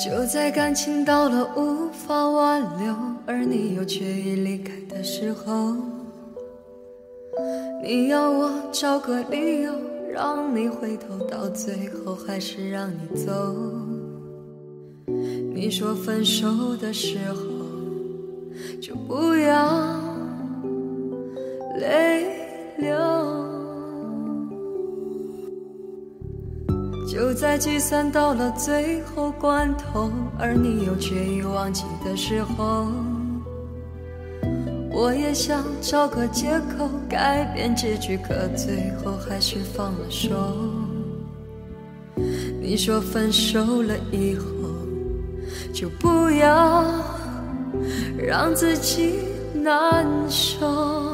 就在感情到了无法挽留，而你又决意离开的时候，你要我找个理由让你回头，到最后还是让你走。你说分手的时候就不要泪流，就在计算到了最后关头，而你又决意忘记的时候，我也想找个借口改变结局，可最后还是放了手。你说分手了以后就不要让自己难受。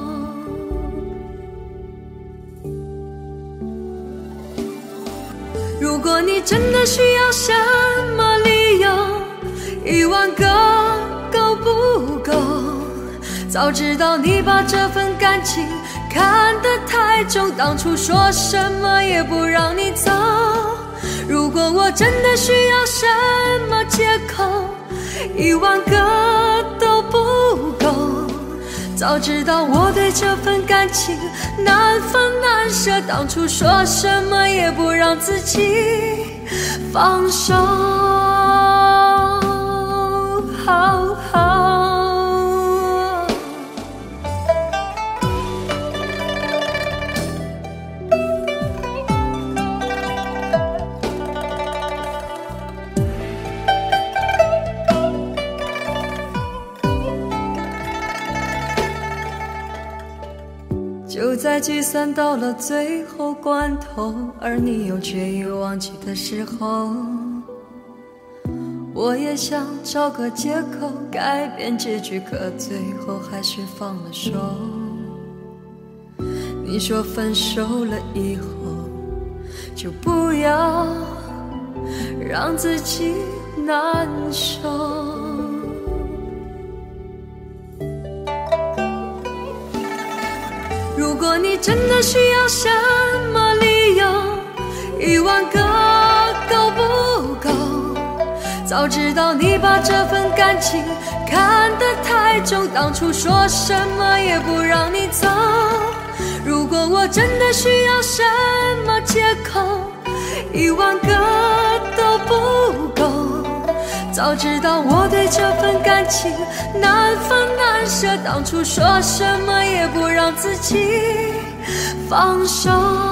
如果你真的需要什么理由，10000个够不够？早知道你把这份感情看得太重，当初说什么也不让你走。如果我真的需要什么借口，10000个都不够。早知道我对这份感情难分难舍，当初说什么也不让自己放手。就在计算到了最后关头，而你又决意忘记的时候，我也想找个借口改变结局，可最后还是放了手。你说分手了以后就不要让自己难受。如果你真的需要什么理由，10000个够不够？早知道你把这份感情看得太重，当初说什么也不让你走。如果我真的需要什么借口，10000个都不够。早知道我对这份感情难分难舍，当初说什么也不让自己放手。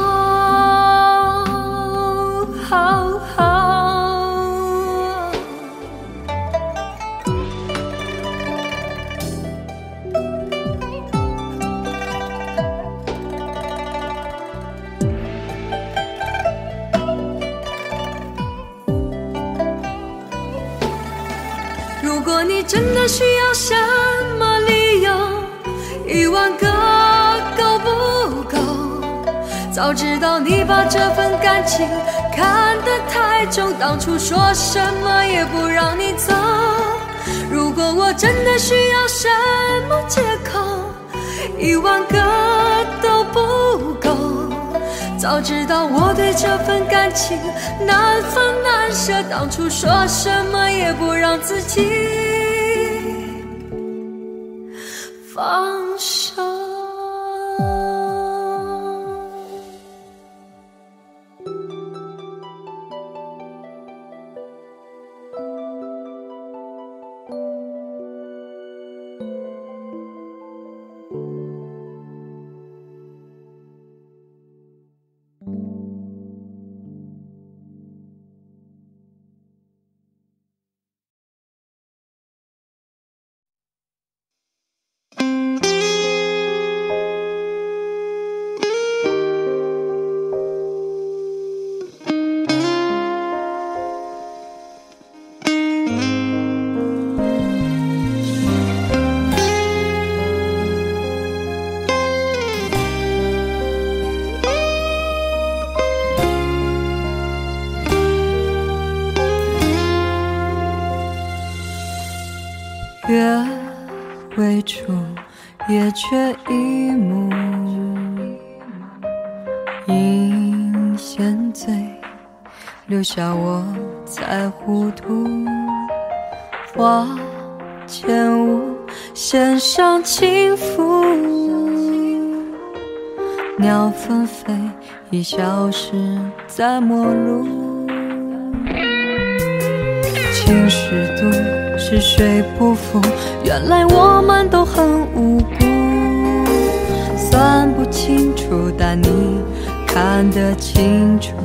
如果你真的需要什么理由，10000个够不够？早知道你把这份感情看得太重，当初说什么也不让你走。如果我真的需要什么借口，10000个都不够。早知道我对这份感情难分难舍，当初说什么也不让自己放手。月未出，夜却一幕，银线醉，留下我在糊涂，花前无弦上轻拂，鸟纷飞已消失在陌路。情是毒，是谁不负？原来我们都很无辜，算不清楚，但你看得清楚。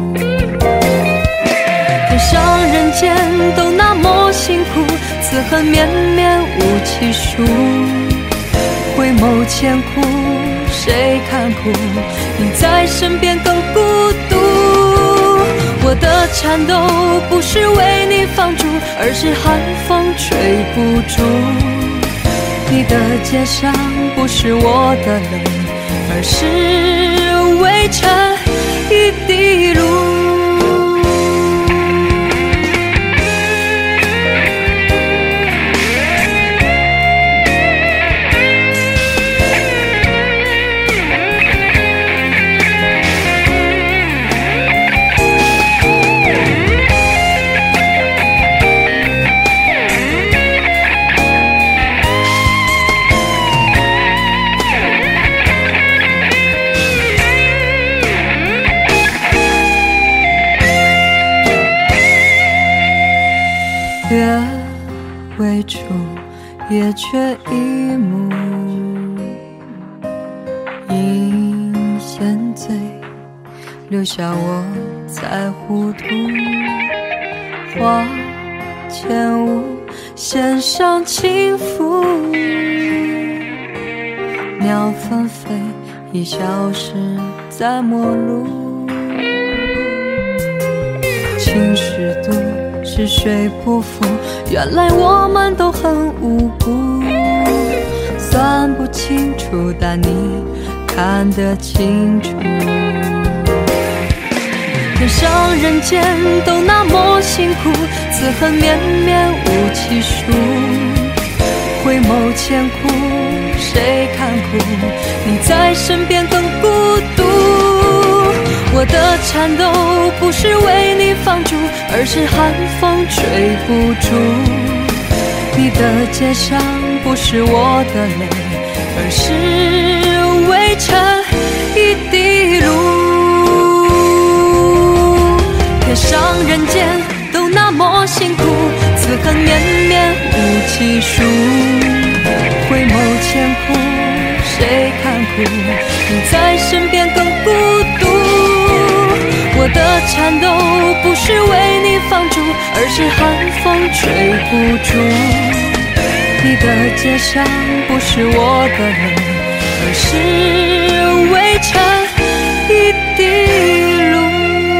天上人间都那么辛苦，此恨绵绵无其数。回眸千古，谁看苦？你在身边更孤独。我的颤抖不是为你放逐，而是寒风吹不住。你的肩上不是我的泪，而是微尘一滴露。月未出，夜却一幕，饮仙醉，留下我在糊涂。花前无弦上轻拂，鸟纷飞已消失在陌路。情是毒，是谁不负？原来我们都很无辜，算不清楚，但你看得清楚。天上人间都那么辛苦，此恨绵绵无其数。回眸千古，谁看苦？你在身边更孤独。我的颤抖不是为你放逐，而是寒风吹不住。你的肩上不是我的泪，而是微尘一滴露。天上人间都那么辛苦，此恨绵绵无其数。回眸千古，谁看苦？你在身边更孤独。我的颤抖不是为你放逐，而是寒风吹不住。你的肩上不是我的泪，而是微尘一滴露。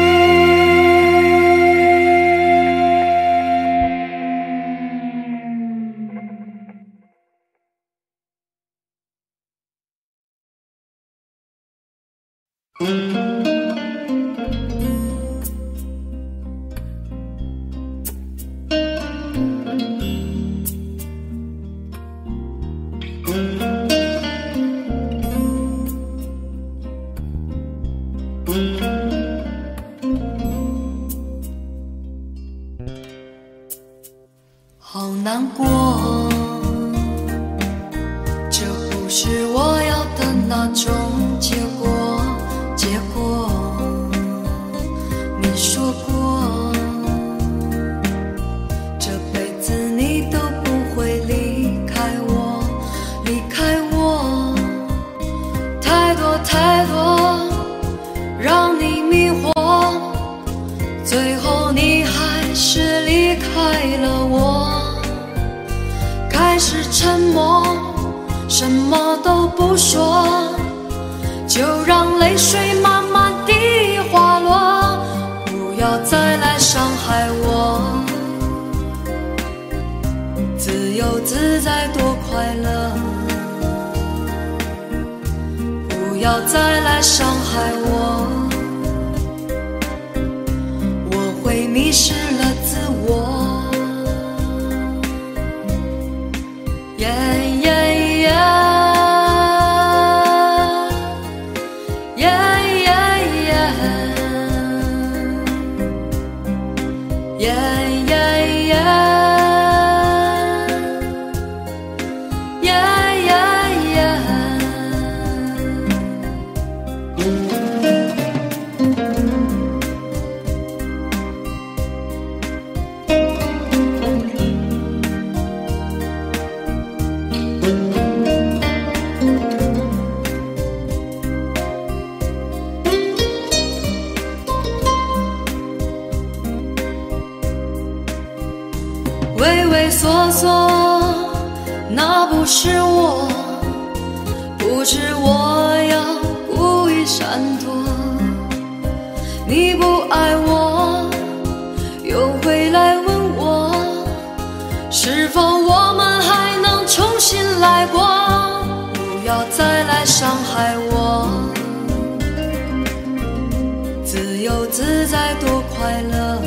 好难过，这不是我要的那种结果。你说过，这辈子你都不会离开我，太多让你迷惑，最后你还是离开了我。开始沉默，什么都不说，就让泪水慢慢地滑落，不要再来伤害我。自由自在多快乐，不要再来伤害我，我会迷失了自我。 畏畏缩缩，那不是我，不知我要故意闪躲。你不爱我，又回来问我，是否我们还能重新来过？不要再来伤害我，自由自在多快乐。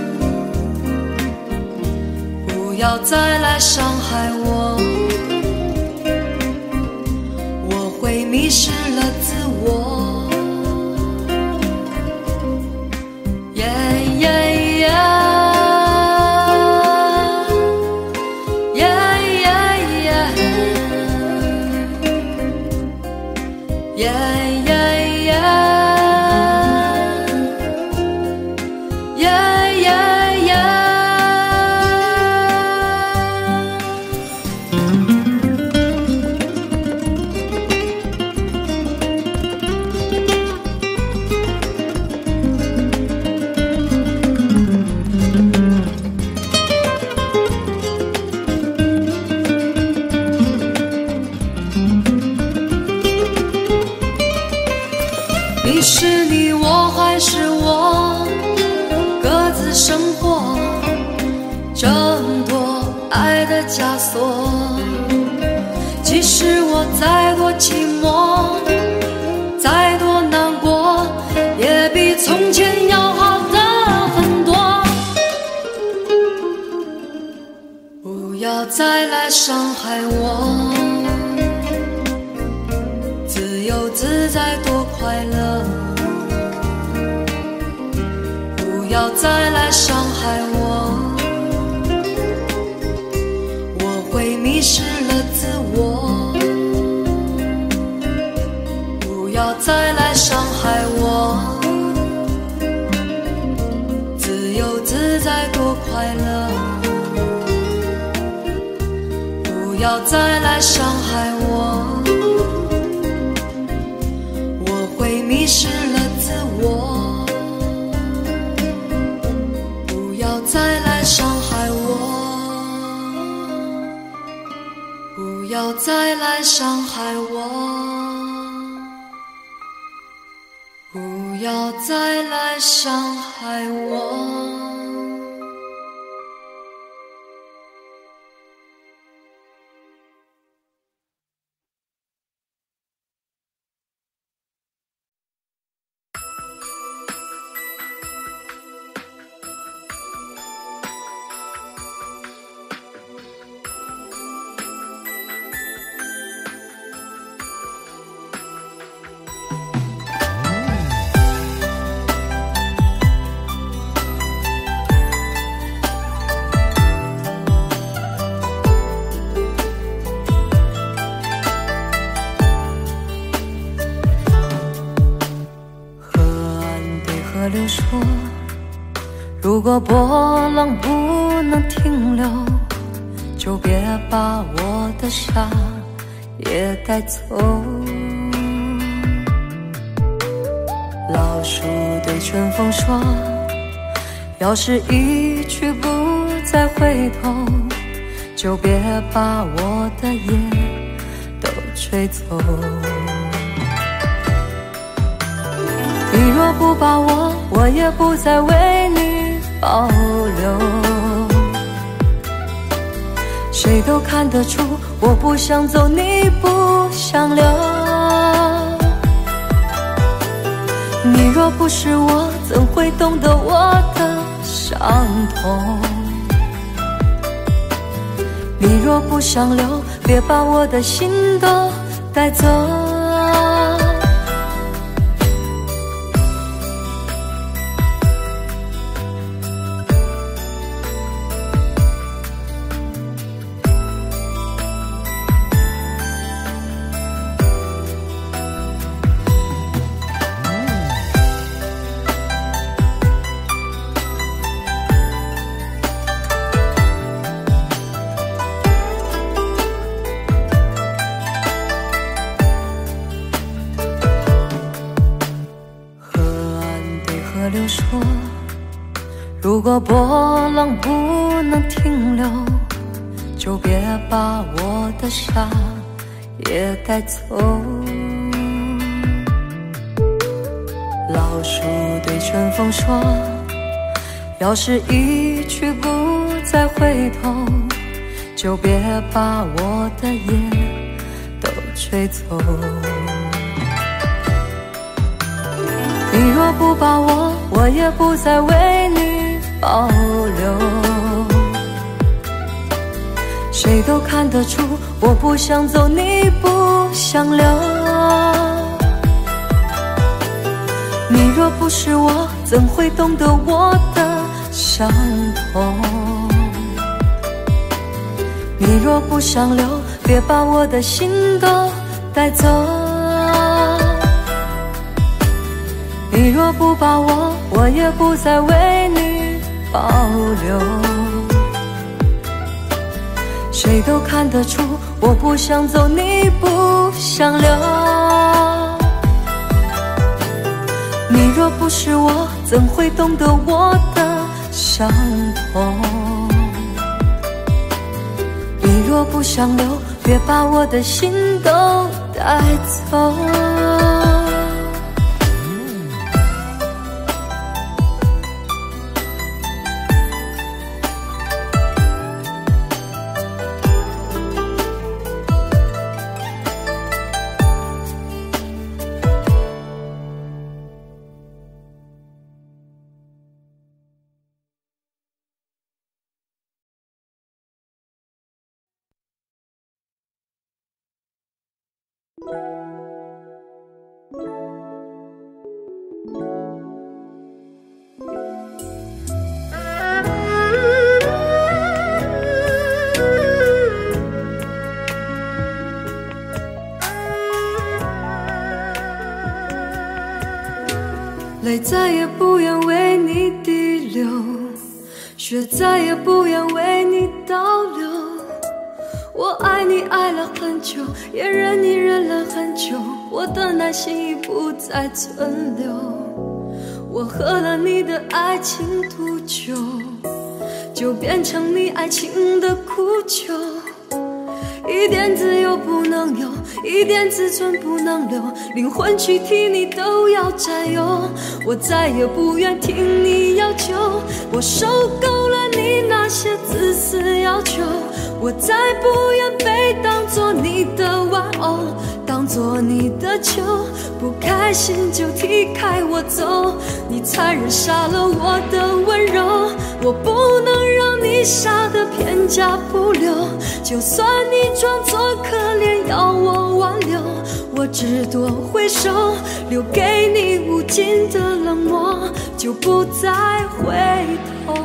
不要再来伤害我，我会迷失了自我。你是你，我还是我，各自生活，挣脱爱的枷锁。即使我再多寂寞，再多难过，也比从前要好的很多。不要再来伤害我，自由自在多快乐。不要再来伤害我，我会迷失了自我。不要再来伤害我，自由自在多快乐。不要再来伤害我，我会迷失了自我。不要再来伤害我，不要再来伤害我，不要再来伤害我。流说，如果波浪不能停留，就别把我的沙也带走。老树对春风说，要是一去不再回头，就别把我的夜都吹走。你若不把我，我也不再为你保留。谁都看得出，我不想走，你不想留。你若不是我，怎会懂得我的伤痛？你若不想留，别把我的心都带走。 如果波浪不能停留，就别把我的沙也带走。老树对春风说，要是一去不再回头，就别把我的夜都吹走。你若不把我，我也不再为你保留。谁都看得出，我不想走，你不想留。你若不是我，怎会懂得我的伤痛？你若不想留，别把我的心都带走。你若不把我，我也不再为你保留。谁都看得出，我不想走，你不想留。你若不是我，怎会懂得我的伤痛？你若不想留，别把我的心都带走。泪再也不愿为你滴流，血再也不愿为你倒流。我爱你爱了很久，也忍你忍了很久，我的耐心已不再存留。我喝了你的爱情毒酒，就变成你爱情的苦酒。一点自由不能有，一点自尊不能留，灵魂躯体你都要占有。我再也不愿听你要求，我受够了你那些自私要求。我再不愿被当作你的玩偶，当作你的球，不开心就踢开我走。你残忍杀了我的温柔，我不能让你杀得片甲不留。就算你装作可怜要我挽留，我只多回首，留给你无尽的冷漠，就不再回头。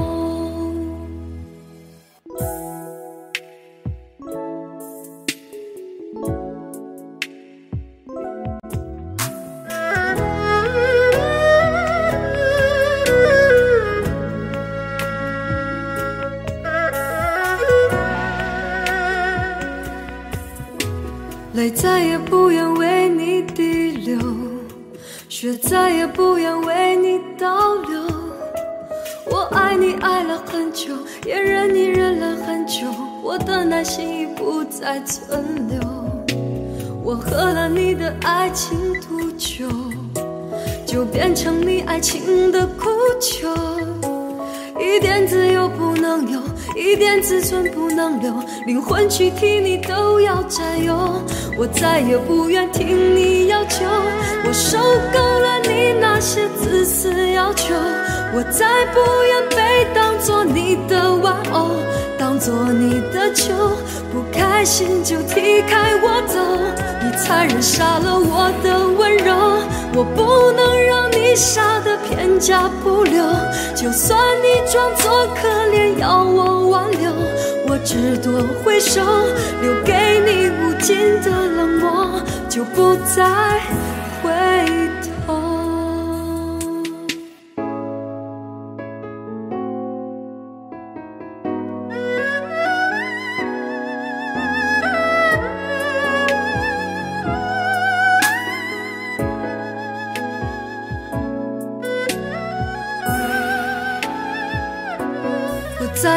泪再也不愿为你滴流，血再也不愿为你倒流。我爱你爱了很久，也忍你忍了很久，我的耐心已不再存留。我喝了你的爱情毒酒，就变成你爱情的苦酒。一点自由不能有，一点自尊不能留，灵魂躯体你都要占有。我再也不愿听你要求，我受够了你那些自私要求。我再不愿被当作你的玩偶，当作你的球，不开心就踢开我走。你残忍杀了我的温柔，我不能让你杀得片甲不留。就算你装作可怜要我挽留，我只多回首，留给你无尽的冷漠，就不再回头。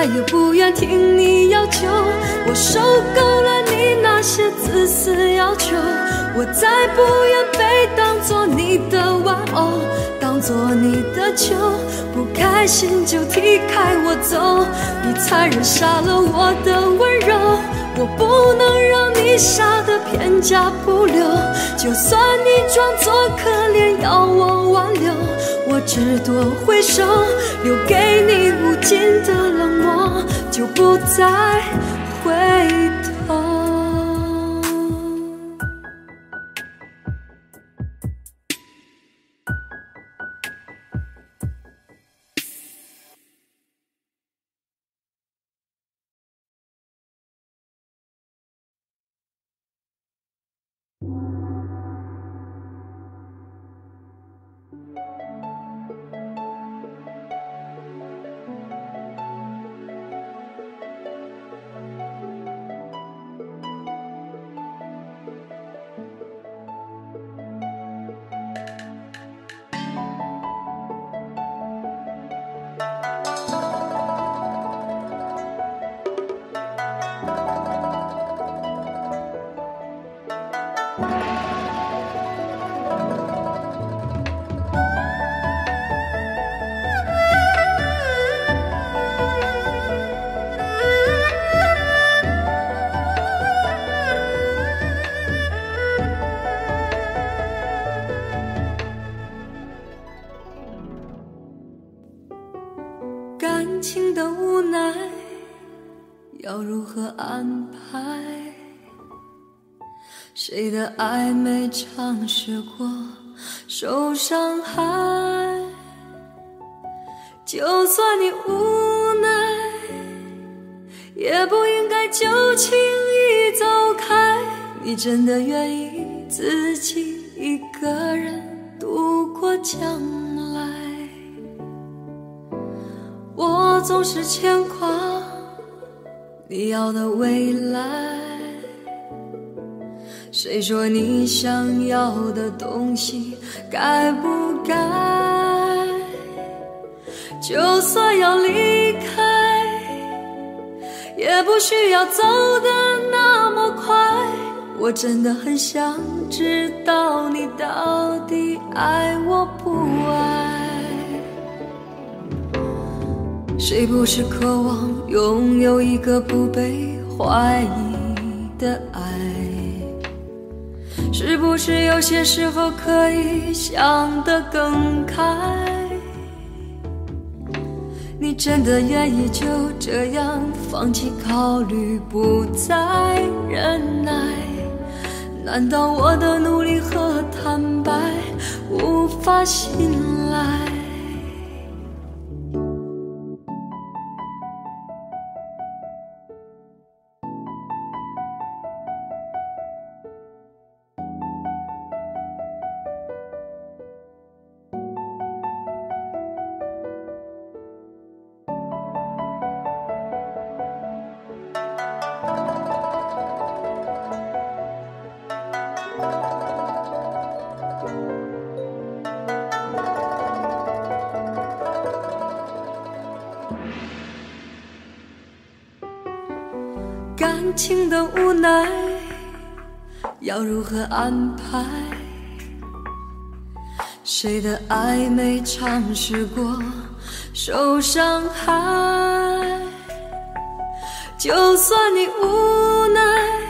也不愿听你要求。我受够了你那些自私要求，我再不愿被当作你的玩偶，当作你的球，不开心就踢开我走。你残忍杀了我的温柔，我不能让你杀得片甲不留。就算你装作可怜要我挽留，我只多回首，留给你无尽的冷漠，就不再回头。感情的无奈要如何安排？谁的爱没尝试过受伤害？就算你无奈，也不应该就轻易走开。你真的愿意自己一个人度过将来？我总是牵挂你要的未来，谁说你想要的东西该不该？就算要离开，也不需要走得那么快。我真的很想知道你到底爱我不爱。谁不是渴望拥有一个不被怀疑的爱？是不是有些时候可以想得更开？你真的愿意就这样放弃考虑，不再忍耐？难道我的努力和坦白无法信赖？感情的无奈要如何安排？谁的爱没尝试过受伤害？就算你无奈，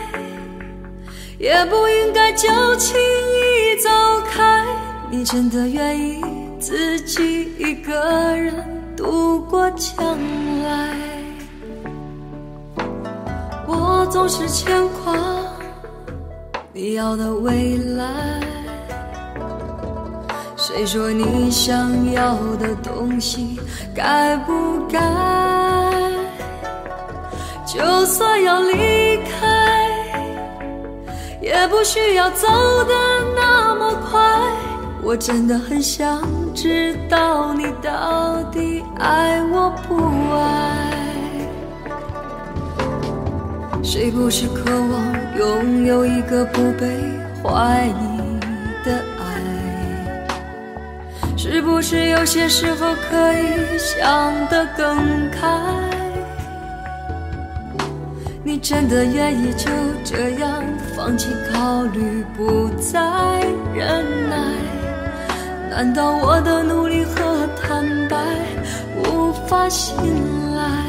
也不应该就轻易走开。你真的愿意自己一个人度过将来？我总是牵挂你要的未来，谁说你想要的东西该不该？就算要离开，也不需要走得那么快。我真的很想知道你到底爱我不爱？谁不是渴望拥有一个不被怀疑的爱？是不是有些时候可以想得更开？ 你真的愿意就这样放弃考虑，不再忍耐？难道我的努力和坦白无法信赖？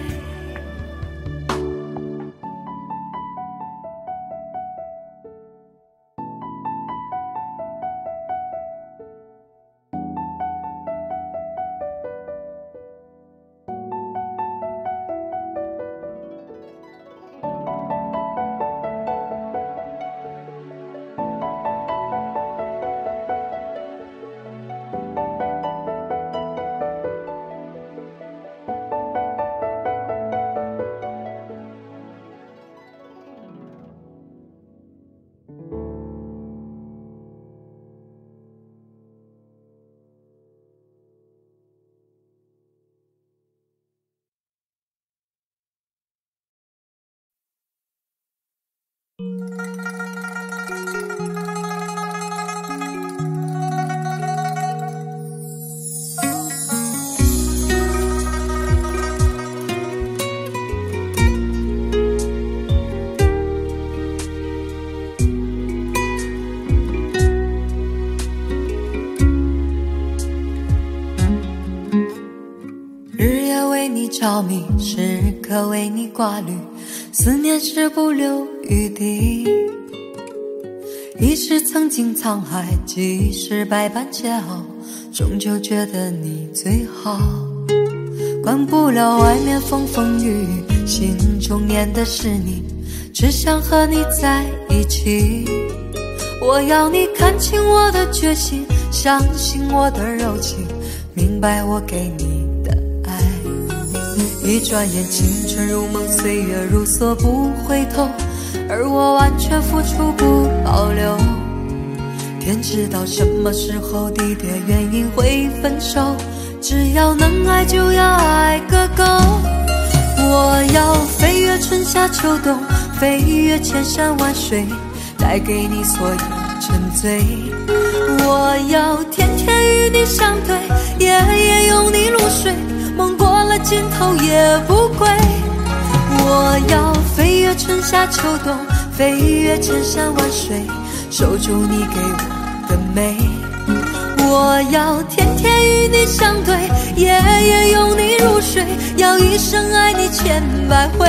着迷，时刻为你挂虑，思念是不留余地。一时曾经沧海，几时百般煎熬，终究觉得你最好。管不了外面风风雨雨，心中念的是你，只想和你在一起。我要你看清我的决心，相信我的柔情，明白我给你的爱。一转眼青春如梦，岁月如梭不回头，而我完全付出不保留。天知道什么时候地点原因会分手，只要能爱就要爱个够。我要飞越春夏秋冬，飞越千山万水，带给你所有沉醉。我要天天与你相对，夜夜拥你入睡，梦过了尽头也不归。我要飞越春夏秋冬，飞越千山万水，守住你给我的美。我要天天与你相对，夜夜拥你入睡，要一生爱你千百回。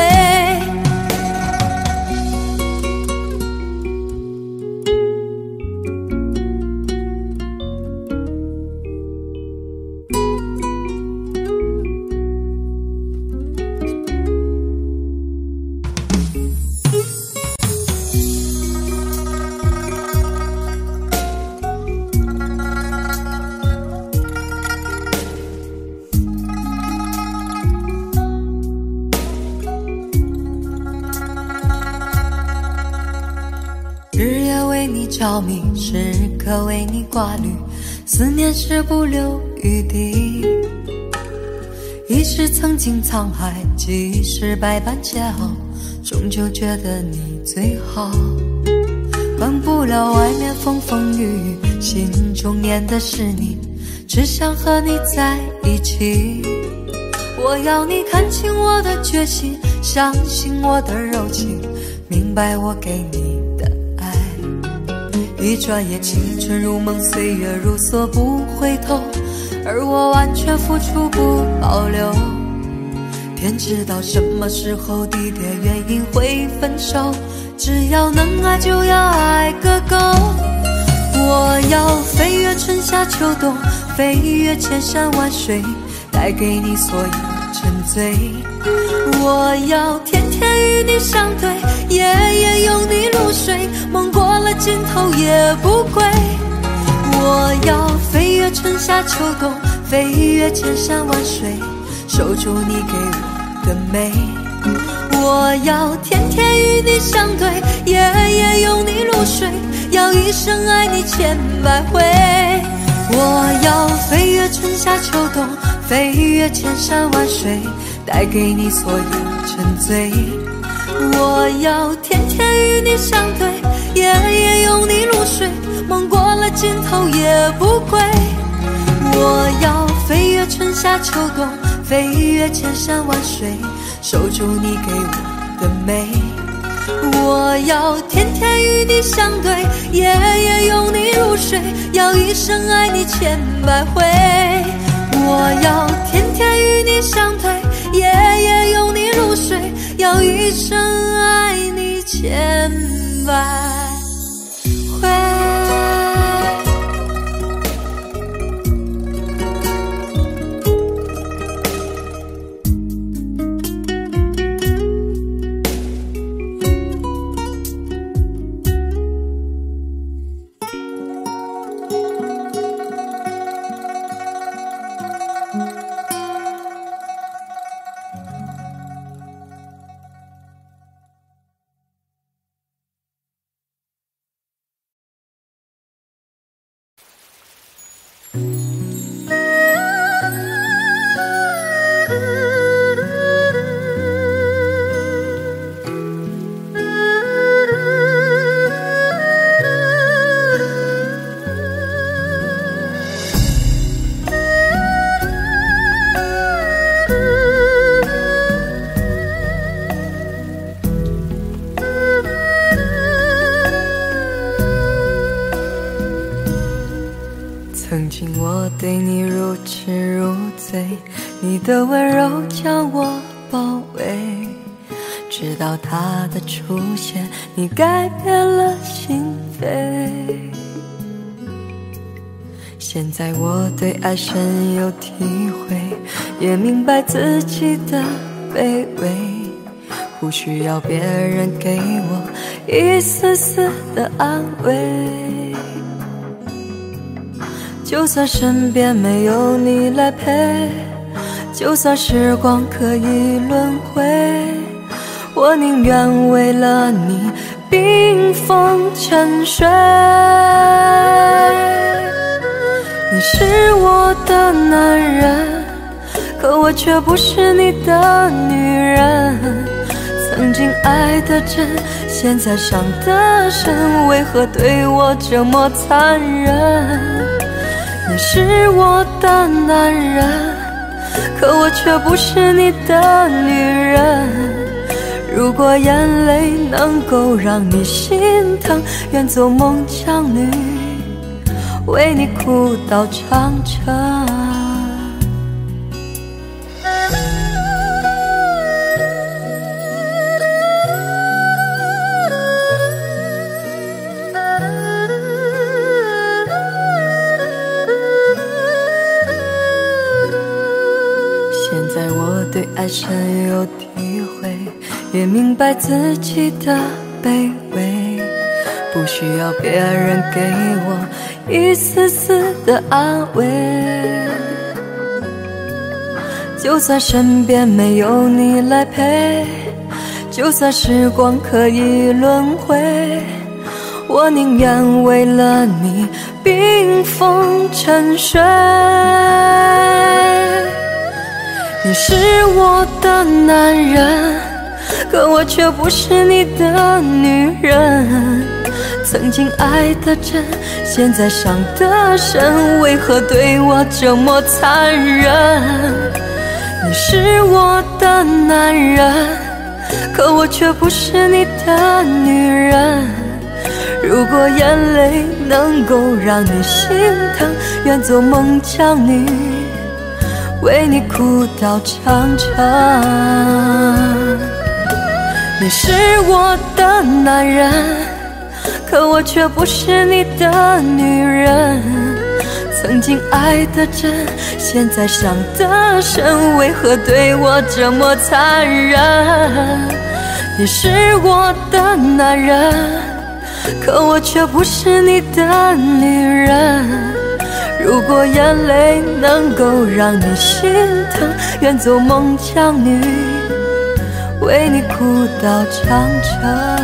日夜为你着迷，时刻为你挂虑，思念是不留余地。一时曾经沧海，几时百般煎熬，终究觉得你最好。管不了外面风风雨雨，心中念的是你，只想和你在一起。我要你看清我的决心，相信我的柔情，明白我给你的爱。一转眼青春如梦，岁月如梭不回头，而我完全付出不保留。天知道什么时候地点原因会分手，只要能爱就要爱个够。我要飞越春夏秋冬，飞越千山万水，带给你所有沉醉。我要天天与你相对，夜夜拥你入睡，梦过了尽头也不归。我要飞越春夏秋冬，飞越千山万水，守住你给我的美。我要天天与你相对，夜夜拥你入睡，要一生爱你千百回。我要飞越春夏秋冬，飞越千山万水，带给你所有沉醉。我要天天与你相对，夜夜拥你入睡，梦过了尽头也不归。我要飞越春夏秋冬，飞越千山万水，守住你给我的美。我要天天与你相对，夜夜拥你入睡，要一生爱你千百回。我要天天与你相对，夜夜拥你入睡，要一生爱你千百回。 曾经我对你如痴如醉，你的温柔将我包围，直到他的出现，你改变了心扉。现在我对爱深有体会，也明白自己的卑微，不需要别人给我一丝丝的安慰。就算身边没有你来陪，就算时光可以轮回，我宁愿为了你冰封沉睡。你是我的男人，可我却不是你的女人。曾经爱得真，现在伤得深，为何对我这么残忍？你是我的男人，可我却不是你的女人。如果眼泪能够让你心疼，愿做孟姜女，为你哭到长城。对爱深有体会，也明白自己的卑微，不需要别人给我一丝丝的安慰。就算身边没有你来陪，就算时光可以轮回，我宁愿为了你冰封沉睡。你是我的男人，可我却不是你的女人。曾经爱得真，现在伤得深，为何对我这么残忍？你是我的男人，可我却不是你的女人。如果眼泪能够让你心疼，愿做孟姜女，为你哭到长城。你是我的男人，可我却不是你的女人。曾经爱得真，现在伤得深，为何对我这么残忍？你是我的男人，可我却不是你的女人。如果眼泪能够让你心疼，愿做孟姜女，为你哭到长城。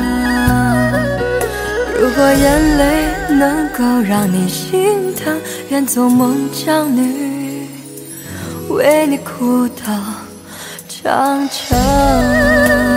如果眼泪能够让你心疼，愿做孟姜女，为你哭到长城。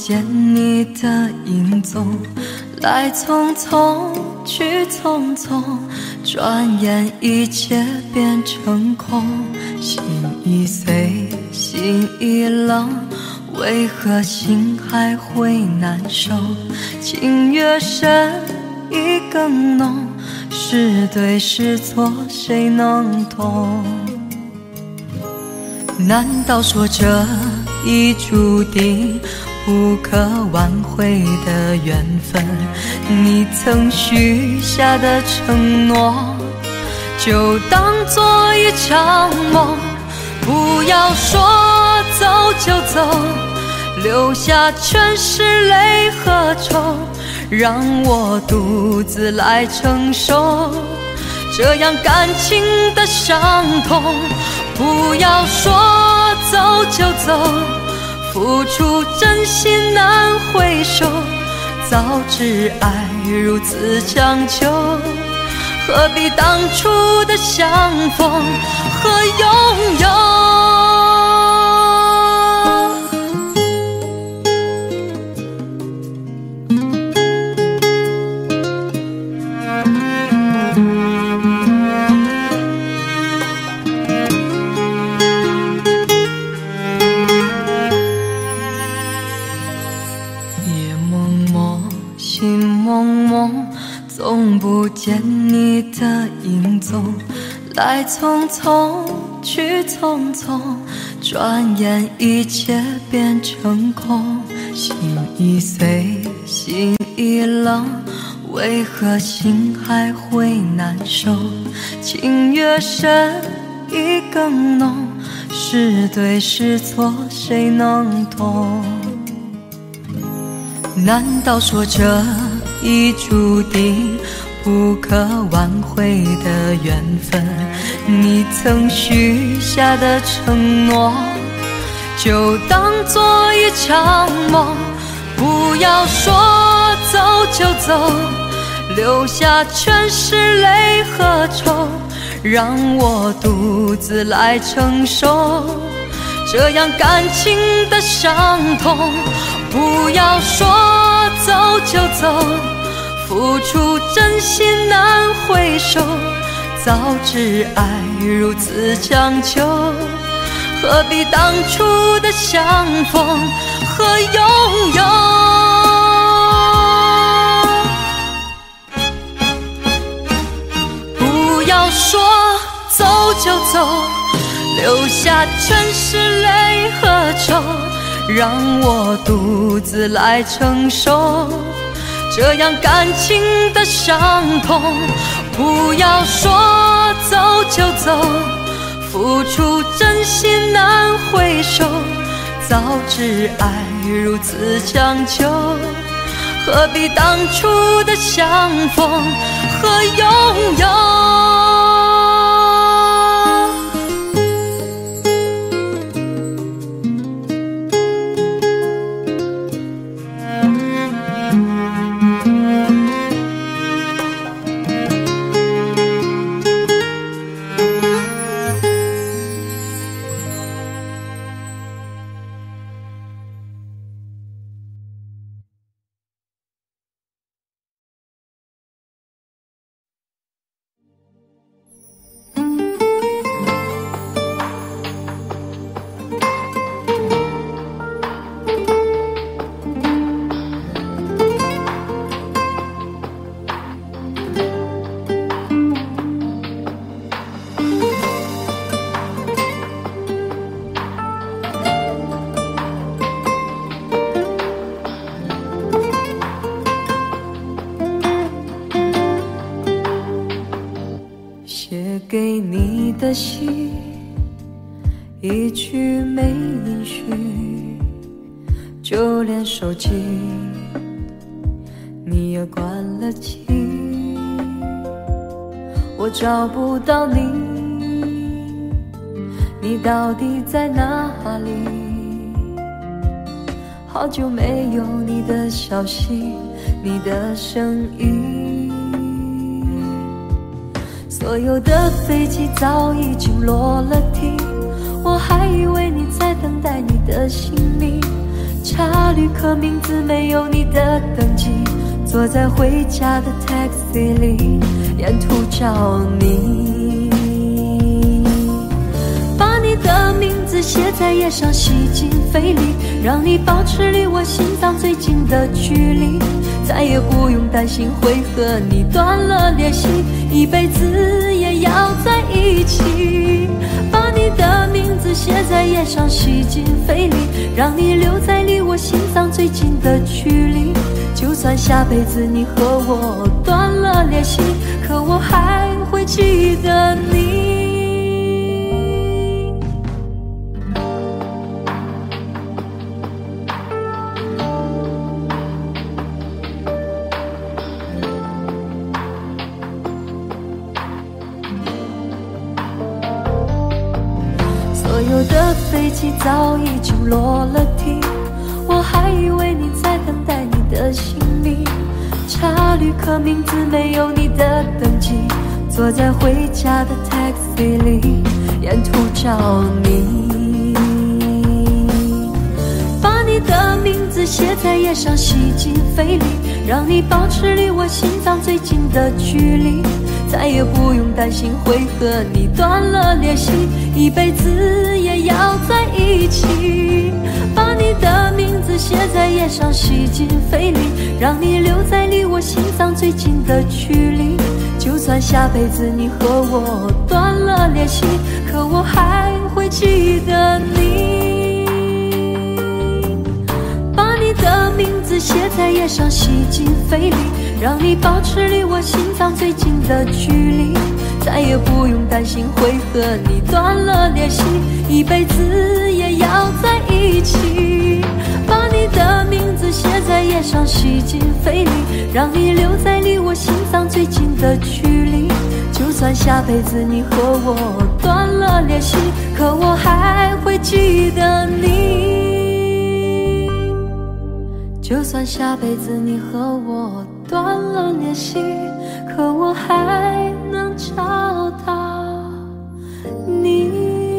见你的影踪，来匆匆去匆匆，转眼一切变成空。心已碎，心已冷，为何心还会难受？情越深意更浓，是对是错谁能懂？难道说这已注定不可挽回的缘分？你曾许下的承诺，就当作一场梦。不要说走就走，留下全是泪和愁，让我独自来承受这样感情的伤痛。不要说走就走，付出真心难回首，早知爱如此强求，何必当初的相逢和拥有？夜蒙蒙，心蒙蒙，总不见你的影踪，来匆匆去匆匆，转眼一切变成空。心已碎，心已冷，为何心还会难受？情越深意更浓，是对是错谁能懂？难道说这已注定不可挽回的缘分？你曾许下的承诺，就当作一场梦。不要说走就走，留下全是泪和愁，让我独自来承受这样感情的伤痛。不要说走就走，付出真心难回首，早知爱如此强求，何必当初的相逢和拥有？不要说走就走，留下全是泪和愁，让我独自来承受这样感情的伤痛。不要说走就走，付出真心难回首，早知爱如此强求，何必当初的相逢和拥有？写给你的信，一句没音讯，就连手机你也关了机。我找不到你，你到底在哪里？好久没有你的消息，你的声音。所有的飞机早已经落了地，我还以为你在等待你的行李。 查旅客名字没有你的登记，坐在回家的 taxi 里，沿途找你，把你的名字写在页上，吸进肺里，让你保持离我心脏最近的距离，再也不用担心会和你断了联系，一辈子也要在一起。把你的名字写在页上，吸进肺里，让你留在离我心脏最近的距离，就算下辈子你和我断了联系，可我还会记得你。所有的飞机早已经落了地，我还以为你在等待你的行李，查旅客名字没有你的登记，坐在回家的 taxi 里，沿途找你，把你的名字写在页上，吸进肺里，让你保持离我心脏最近的距离，再也不用担心会和你断了联系，一辈子也要在一起。把你的名字写在页上，吸进肺里，让你留在离我心脏最近的距离，就算下辈子你和我断了联系，可我还会记得你。把你的名字写在页上，吸进肺里，让你保持离我心脏最近的距离，再也不用担心会和你断了联系，一辈子也要在一起。把你的名字写在页上，吸进肺里，让你留在离我心脏最近的距离，就算下辈子你和我断了联系，可我还会记得你。就算下辈子你和我断了联系，可我还能找到你。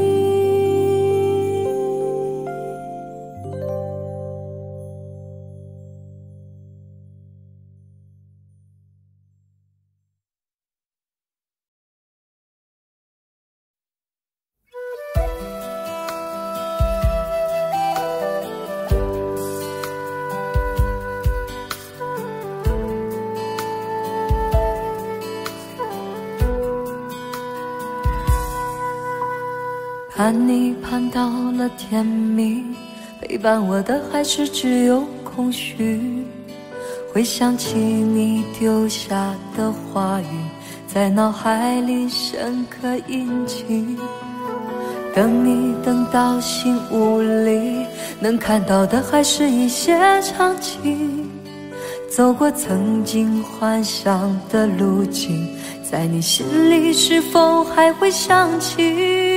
盼你盼到了天明，陪伴我的还是只有空虚。回想起你丢下的话语，在脑海里深刻印记。等你等到心无力，能看到的还是一些场景，走过曾经幻想的路径，在你心里是否还会想起？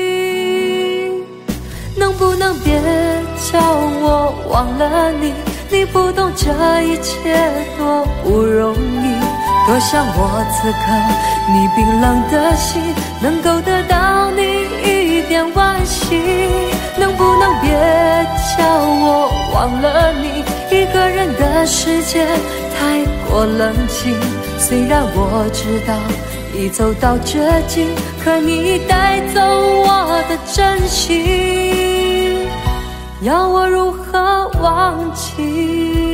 能不能别叫我忘了你？你不懂这一切多不容易，多想我此刻你冰冷的心能够得到你一点惋惜。能不能别叫我忘了你？一个人的世界太过冷清，虽然我知道已走到绝境，可你带走我的真心，要我如何忘记？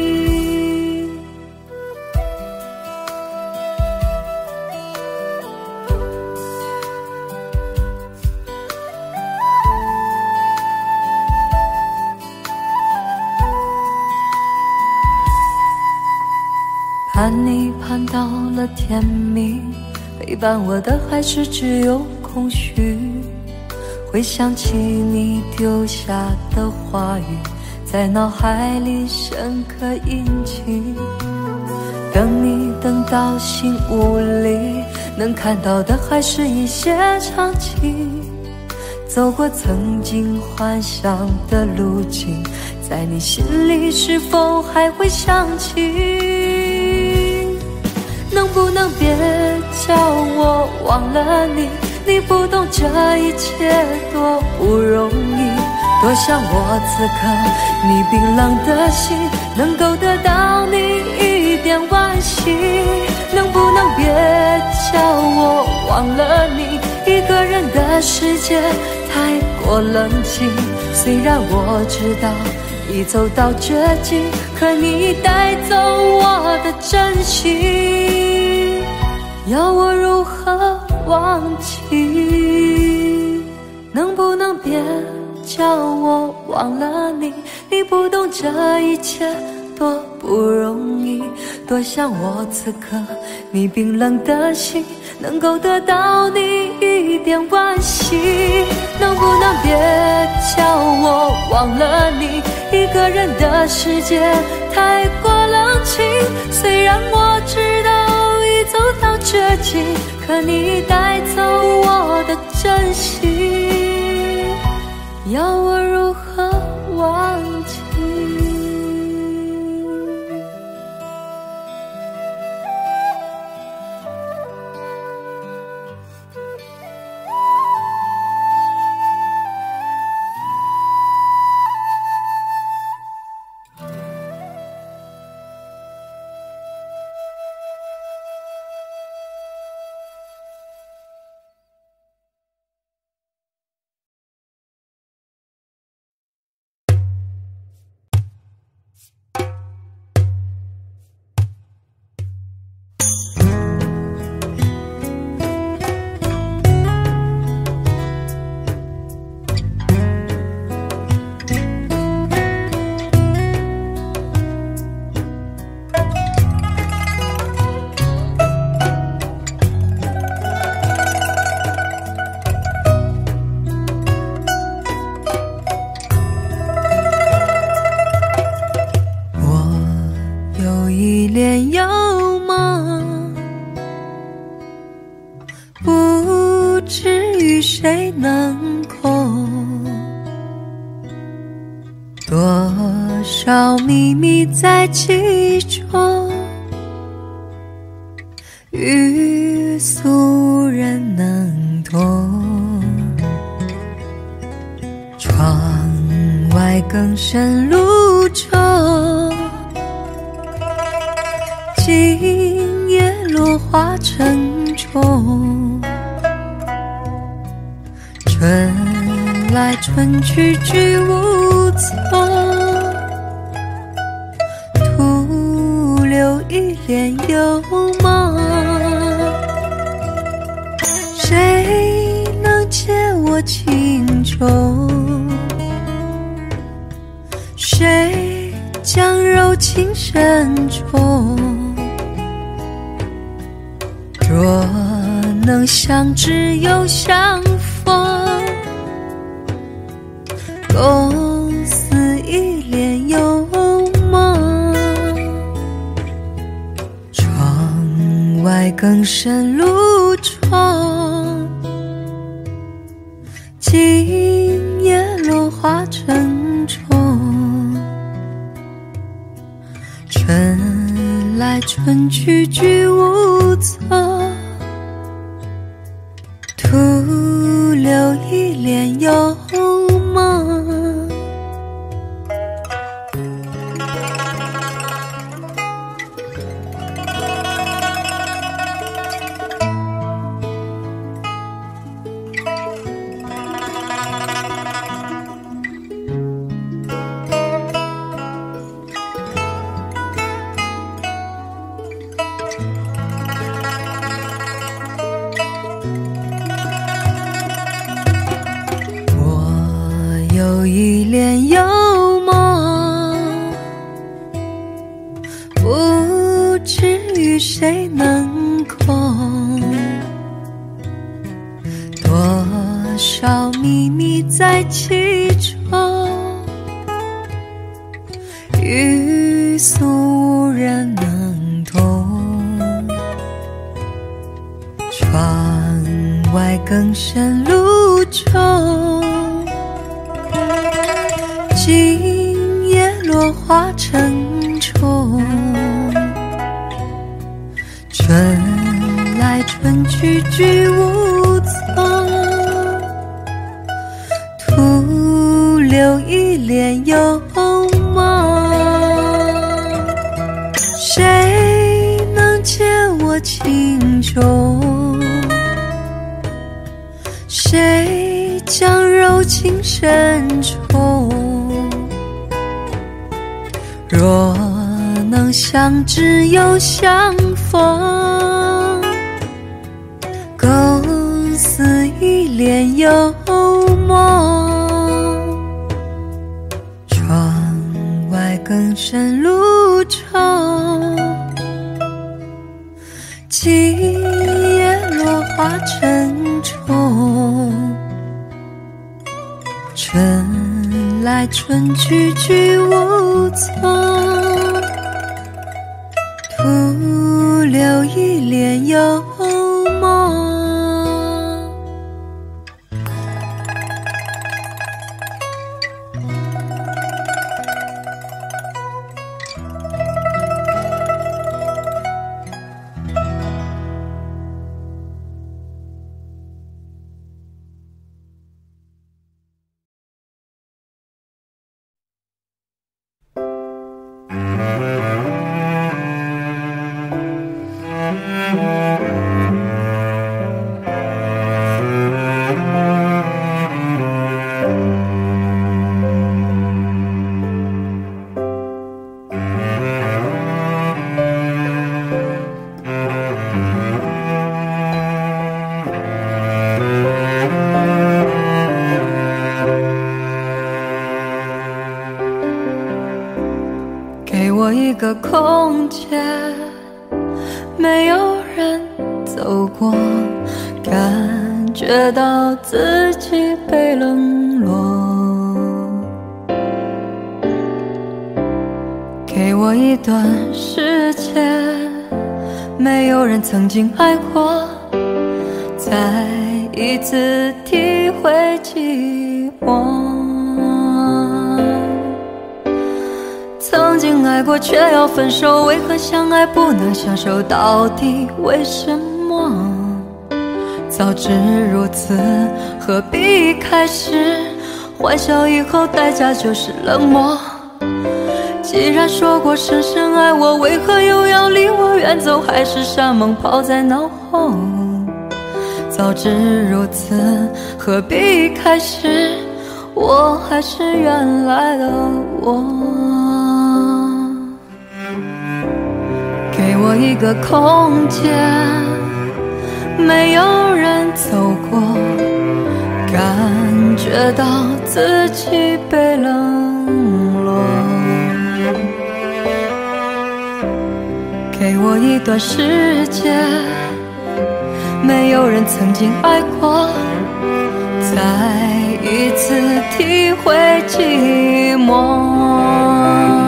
盼你盼到了天明，陪伴我的还是只有空虚。回想起你丢下的话语，在脑海里深刻印记。等你等到心无力，能看到的还是一些场景，走过曾经幻想的路径，在你心里是否还会想起？能不能别叫我忘了你？你不懂这一切多不容易， 多想我此刻你冰冷的心能够得到你一点惋惜，能不能别叫我忘了你？一个人的世界太过冷清，虽然我知道已走到绝境，可你带走我的真心，要我如何忘记？能不能别叫我忘了你？你不懂这一切多不容易，多想我此刻你冰冷的心能够得到你一点惋惜，能不能别叫我忘了你？一个人的世界太过冷清，虽然我知道已走到绝境，可你带走我的真心，要我如何忘记？秘密在其中，欲俗人能懂。窗外更深露中，今夜落花沉重。春来春去居无踪，留一帘幽梦，谁能解我情衷？谁将柔情深重？若能相知又相逢，共似一帘幽梦。外更深露中，今夜落花沉重。春来春去居无踪，徒留一帘幽梦。有一帘幽梦，不知与谁能空。多少秘密在其中，欲俗无人能懂。窗外更深露中，今夜落花沉重。春来春去居无踪，徒留恋又梦。谁能解我情衷？谁将柔情深重？若能相知又相逢，构思一帘又梦。窗外更深路程，今夜落花沉重。春来春去去无踪，徒留一帘幽梦。给我一个空间，没有人走过，感觉到自己被冷落。给我一段时间，没有人曾经爱过，再一次体会寂寞。曾经爱过却要分手，为何相爱不能相守？到底为什么？早知如此，何必开始？欢笑以后代价就是冷漠。既然说过深深爱我，为何又要离我远走？海誓山盟抛在脑后。早知如此，何必开始？我还是原来的我。给我一个空间，没有人走过，感觉到自己被冷落。给我一段时间，没有人曾经爱过，再一次体会寂寞。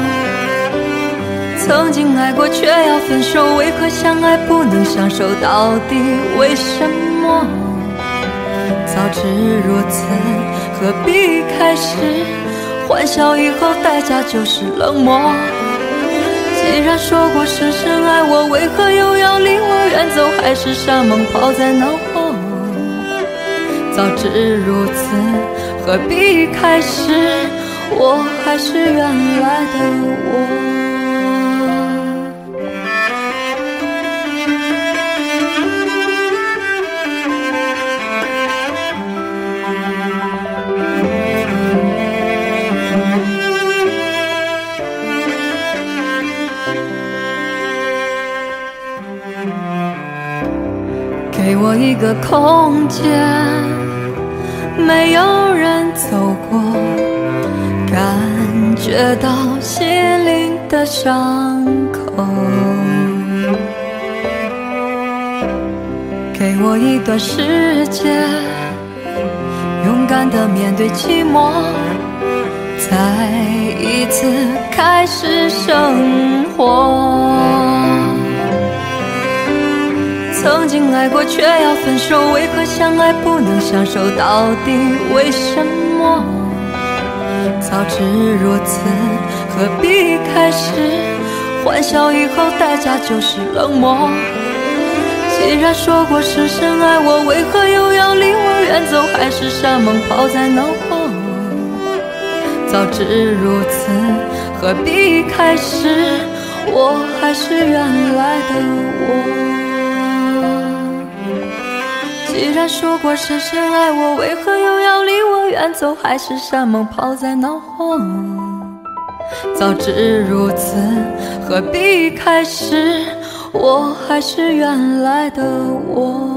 曾经爱过却要分手，为何相爱不能相守？到底为什么？早知如此，何必开始？欢笑以后代价就是冷漠。既然说过深深爱我，为何又要离我远走？海誓山盟抛在脑后。早知如此，何必开始？我还是原来的我。给我一个空间，没有人走过，感觉到心灵的伤口。给我一段时间，勇敢地面对寂寞，再一次开始生活。曾经爱过却要分手，为何相爱不能相守？到底为什么？早知如此，何必开始？欢笑以后代价就是冷漠。既然说过深深爱我，为何又要离我远走？海誓山盟抛在脑后。 早知如此，何必开始？我还是原来的我。既然说过深深爱我，为何又要离我远走？海誓山盟抛在脑后。早知如此，何必开始？我还是原来的我。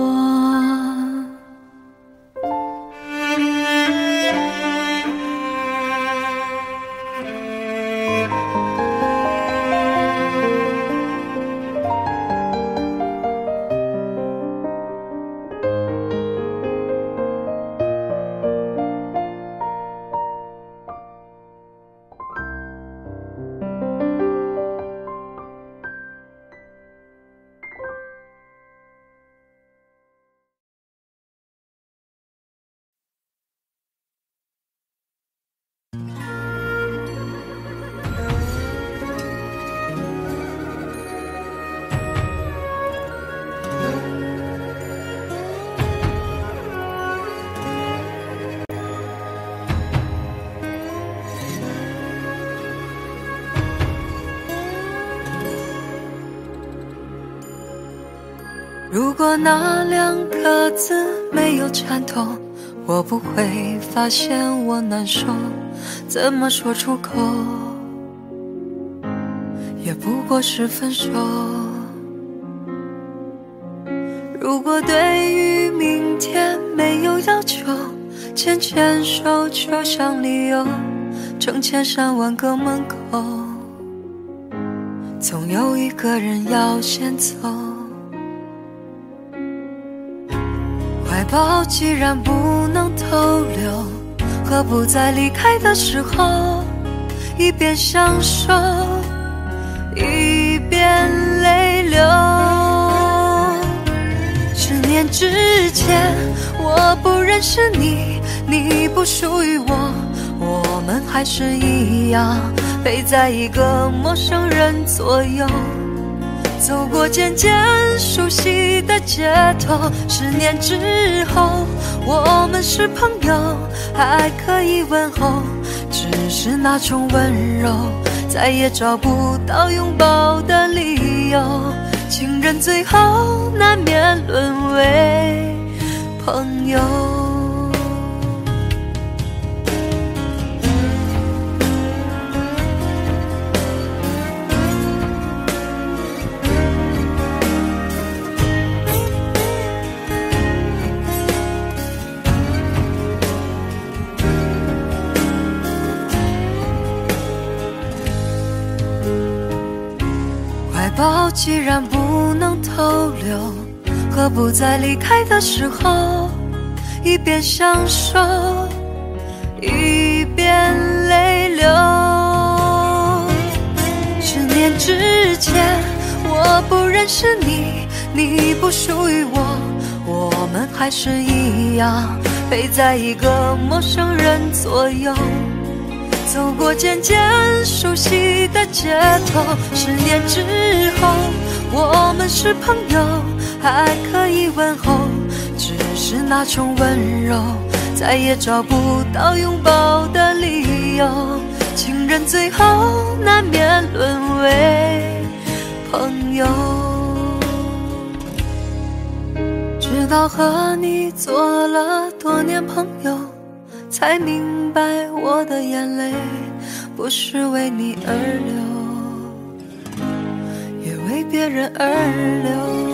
如果那两个字没有缠透，我不会发现我难受，怎么说出口，也不过是分手。如果对于明天没有要求，牵牵手就像理由，成千上万个门口，总有一个人要先走。怀抱既然不能逗留，何不在离开的时候，一边享受，一边泪流。10年之前，我不认识你，你不属于我，我们还是一样陪在一个陌生人左右。走过渐渐熟悉的街头，10年之后，我们是朋友，还可以问候，只是那种温柔，再也找不到拥抱的理由。情人最后难免沦为朋友。怀抱既然不能逗留，何不在离开的时候，一边享受，一边泪流。10年之前，我不认识你，你不属于我，我们还是一样陪在一个陌生人左右。走过渐渐熟悉的街头，10年之后，我们是朋友，还可以问候，只是那种温柔，再也找不到拥抱的理由。情人最后难免沦为朋友，直到和你做了多年朋友，才明白我的眼泪不是为你而流，也为别人而流。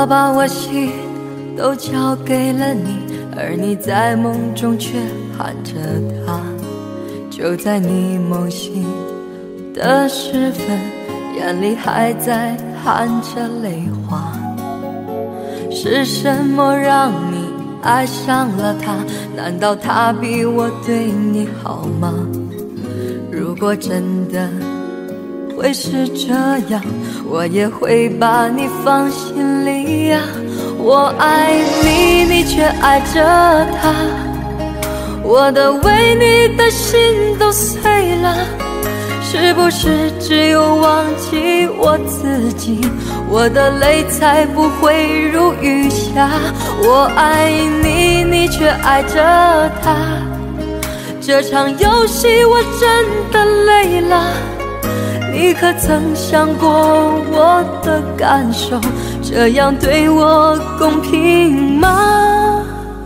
我把我心都交给了你，而你在梦中却喊着他。就在你梦醒的时分，眼里还在含着泪花。是什么让你爱上了他？难道他比我对你好吗？如果真的会是这样，我也会把你放心里呀。我爱你，你却爱着他，我的为你的心都碎了。是不是只有忘记我自己，我的泪才不会如雨下？我爱你，你却爱着他，这场游戏我真的累了。你可曾想过我的感受？这样对我公平吗？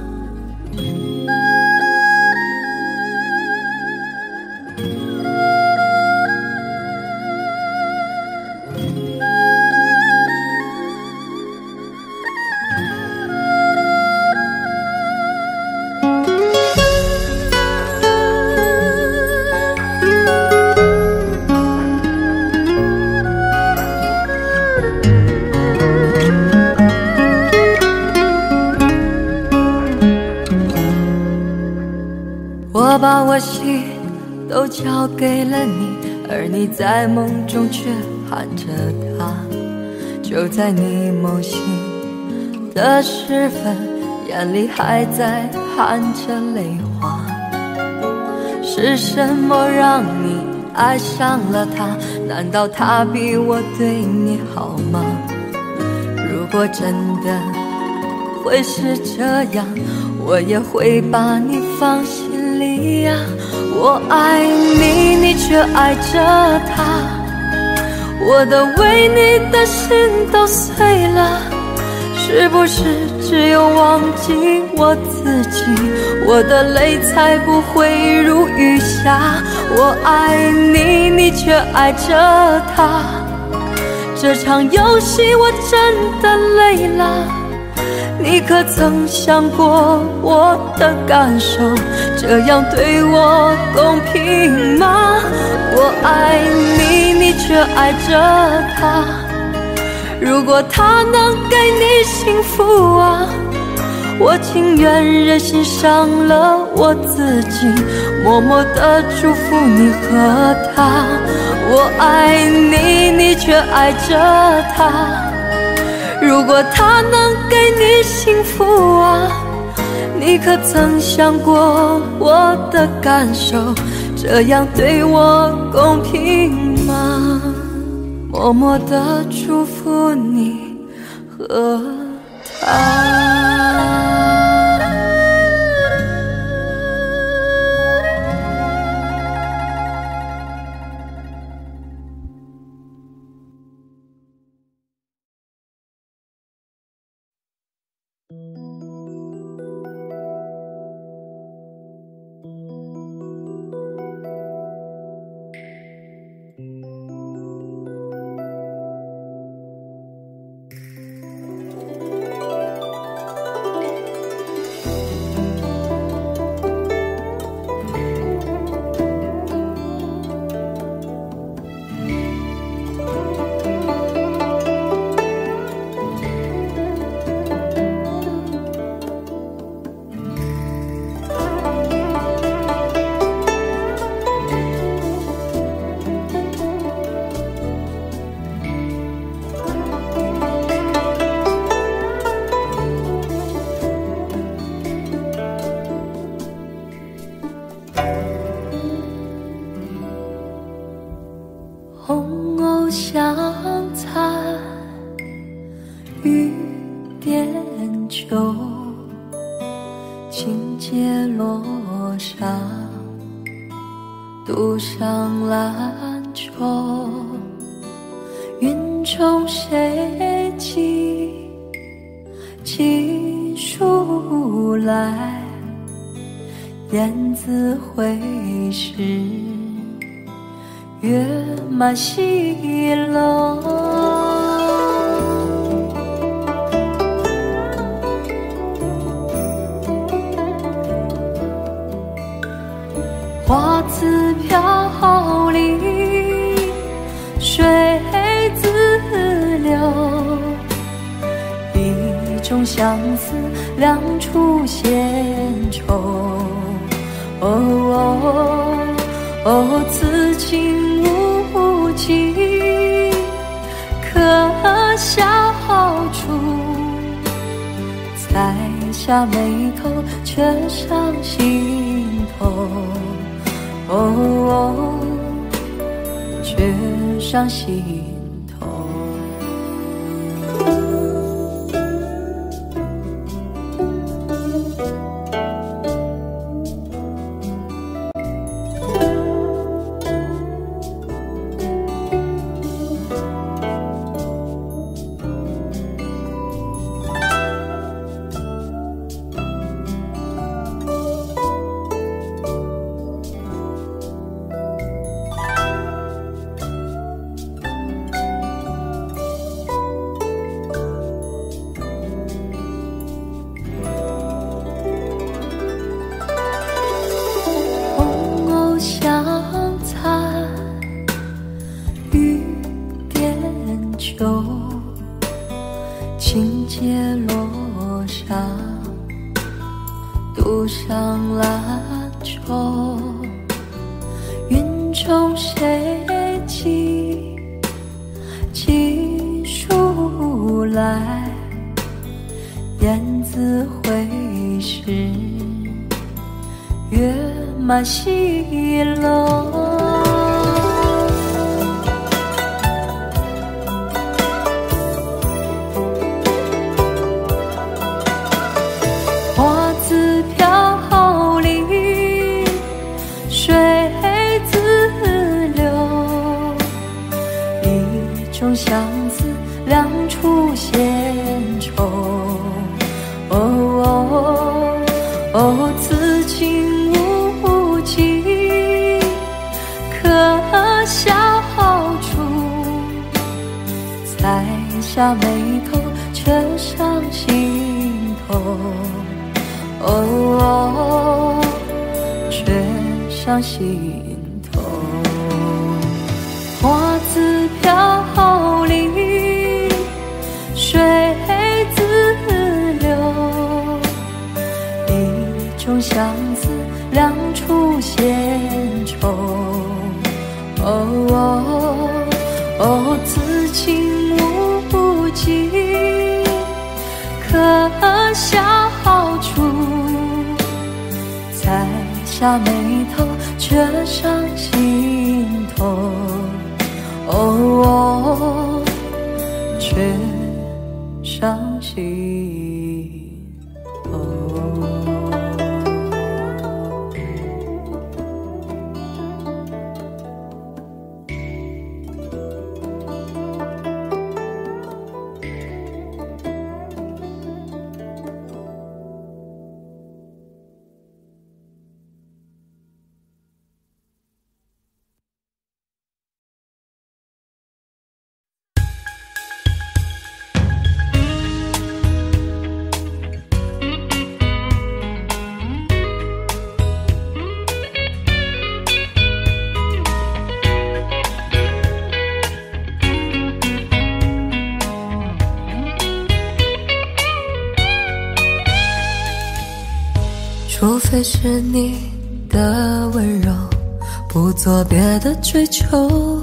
我把我心都交给了你，而你在梦中却喊着他。就在你梦醒的时分，眼里还在含着泪花。是什么让你爱上了他？难道他比我对你好吗？如果真的会是这样，我也会把你放心里呀。我爱你，你却爱着他，我的为你的心都碎了。是不是只有忘记我自己，我的泪才不会如雨下？我爱你，你却爱着他，这场游戏我真的累了。你可曾想过我的感受？这样对我公平吗？我爱你，你却爱着他，如果他能给你幸福啊，我情愿任性伤了我自己，默默地祝福你和他。我爱你，你却爱着他，如果他能给你幸福啊，你可曾想过我的感受？这样对我公平吗？默默地祝福你和他。红藕香残，雨点秋，轻结落上，渡上兰舟。云中谁寄寄书来？雁字回时，月满西楼。 花自飘零，水自流，一种相思两处闲愁。哦，此情无尽，可笑处，才下眉头，却上心头。却上心头。青阶落上，独上蜡烛，云中谁寄书来？雁字回时，月满西楼。相思两处闲愁。此情无尽，可笑处，才下眉头，却上心头。却上心头。花自飘零，水自流，一种相思两处闲愁。此情无尽，可笑处，才下眉头，却上心头。却上心头。除非是你的温柔，不做别的追求，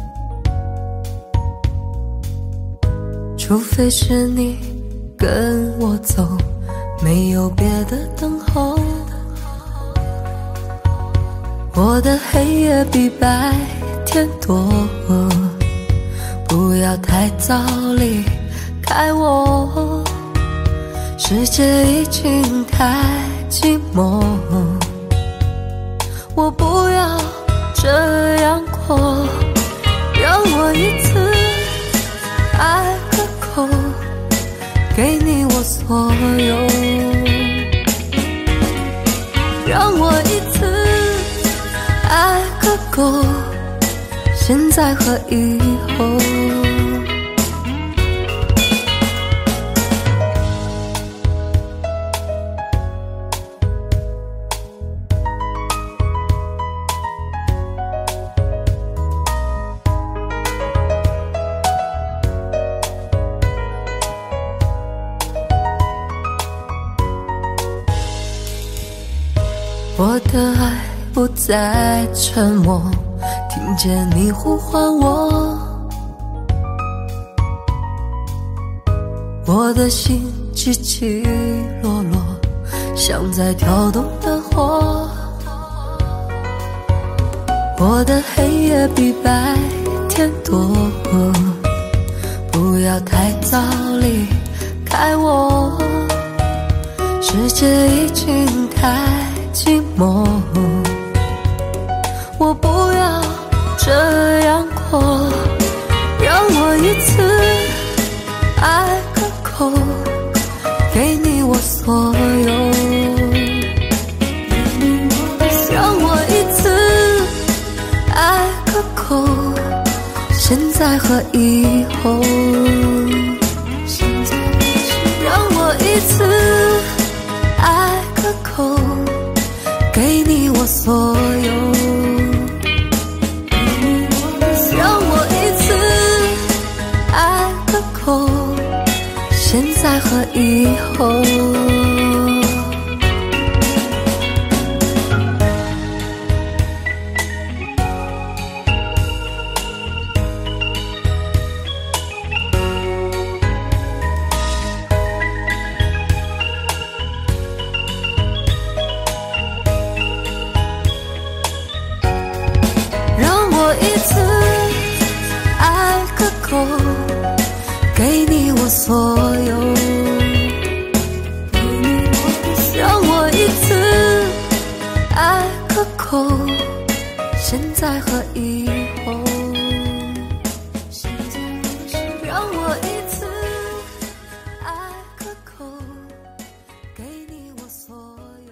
除非是你跟我走，没有别的等候。我的黑夜比白天多，不要太早离开我，世界已经太寂寞，我不要这样过，让我一次爱个够，给你我所有，让我一次爱个够，现在和以后。 我的爱不再沉默，听见你呼唤我，我的心起起落落，像在跳动的火。我的黑夜比白天多，不要太早离开我，世界已经太寂寞，我不要这样过，让我一次爱个够，给你我所有，让我一次爱个够，现在和以后，让我一次爱个够，给你我所有，让我一次爱个够，现在和以后。给你我所有，让我一次爱个够，现在和以后，让我一次爱个够，给你我所有。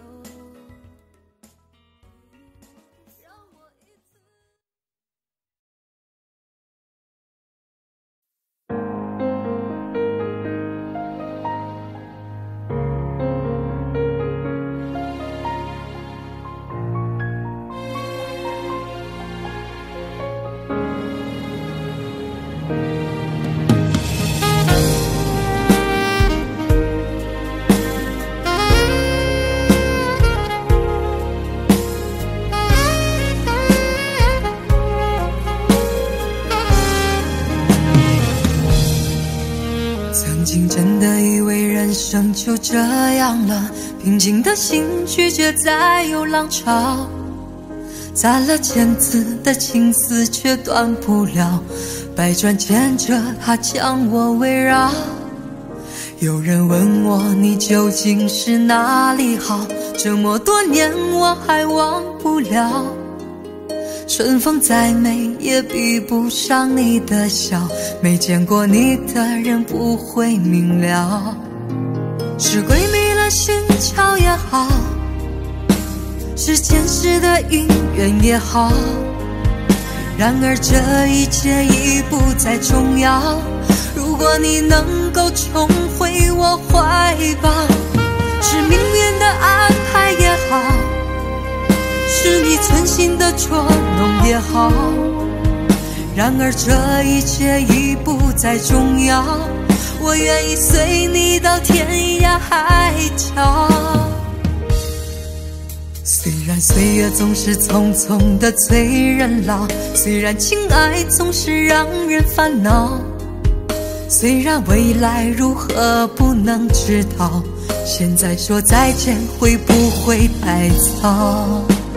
曾经真的以为人生就这样了，平静的心拒绝再有浪潮，砸了千次的情丝却断不了，百转千折它将我围绕。有人问我你究竟是哪里好，这么多年我还忘不了。春风再美也比不上你的笑，没见过你的人不会明了。是鬼迷了心窍也好，是前世的因缘也好，然而这一切已不再重要。如果你能够重回我怀抱，是命运的安排也好，是你存心的捉弄也好，然而这一切已不再重要。我愿意随你到天涯海角。虽然岁月总是匆匆的催人老，虽然情爱总是让人烦恼，虽然未来如何不能知道，现在说再见会不会太早？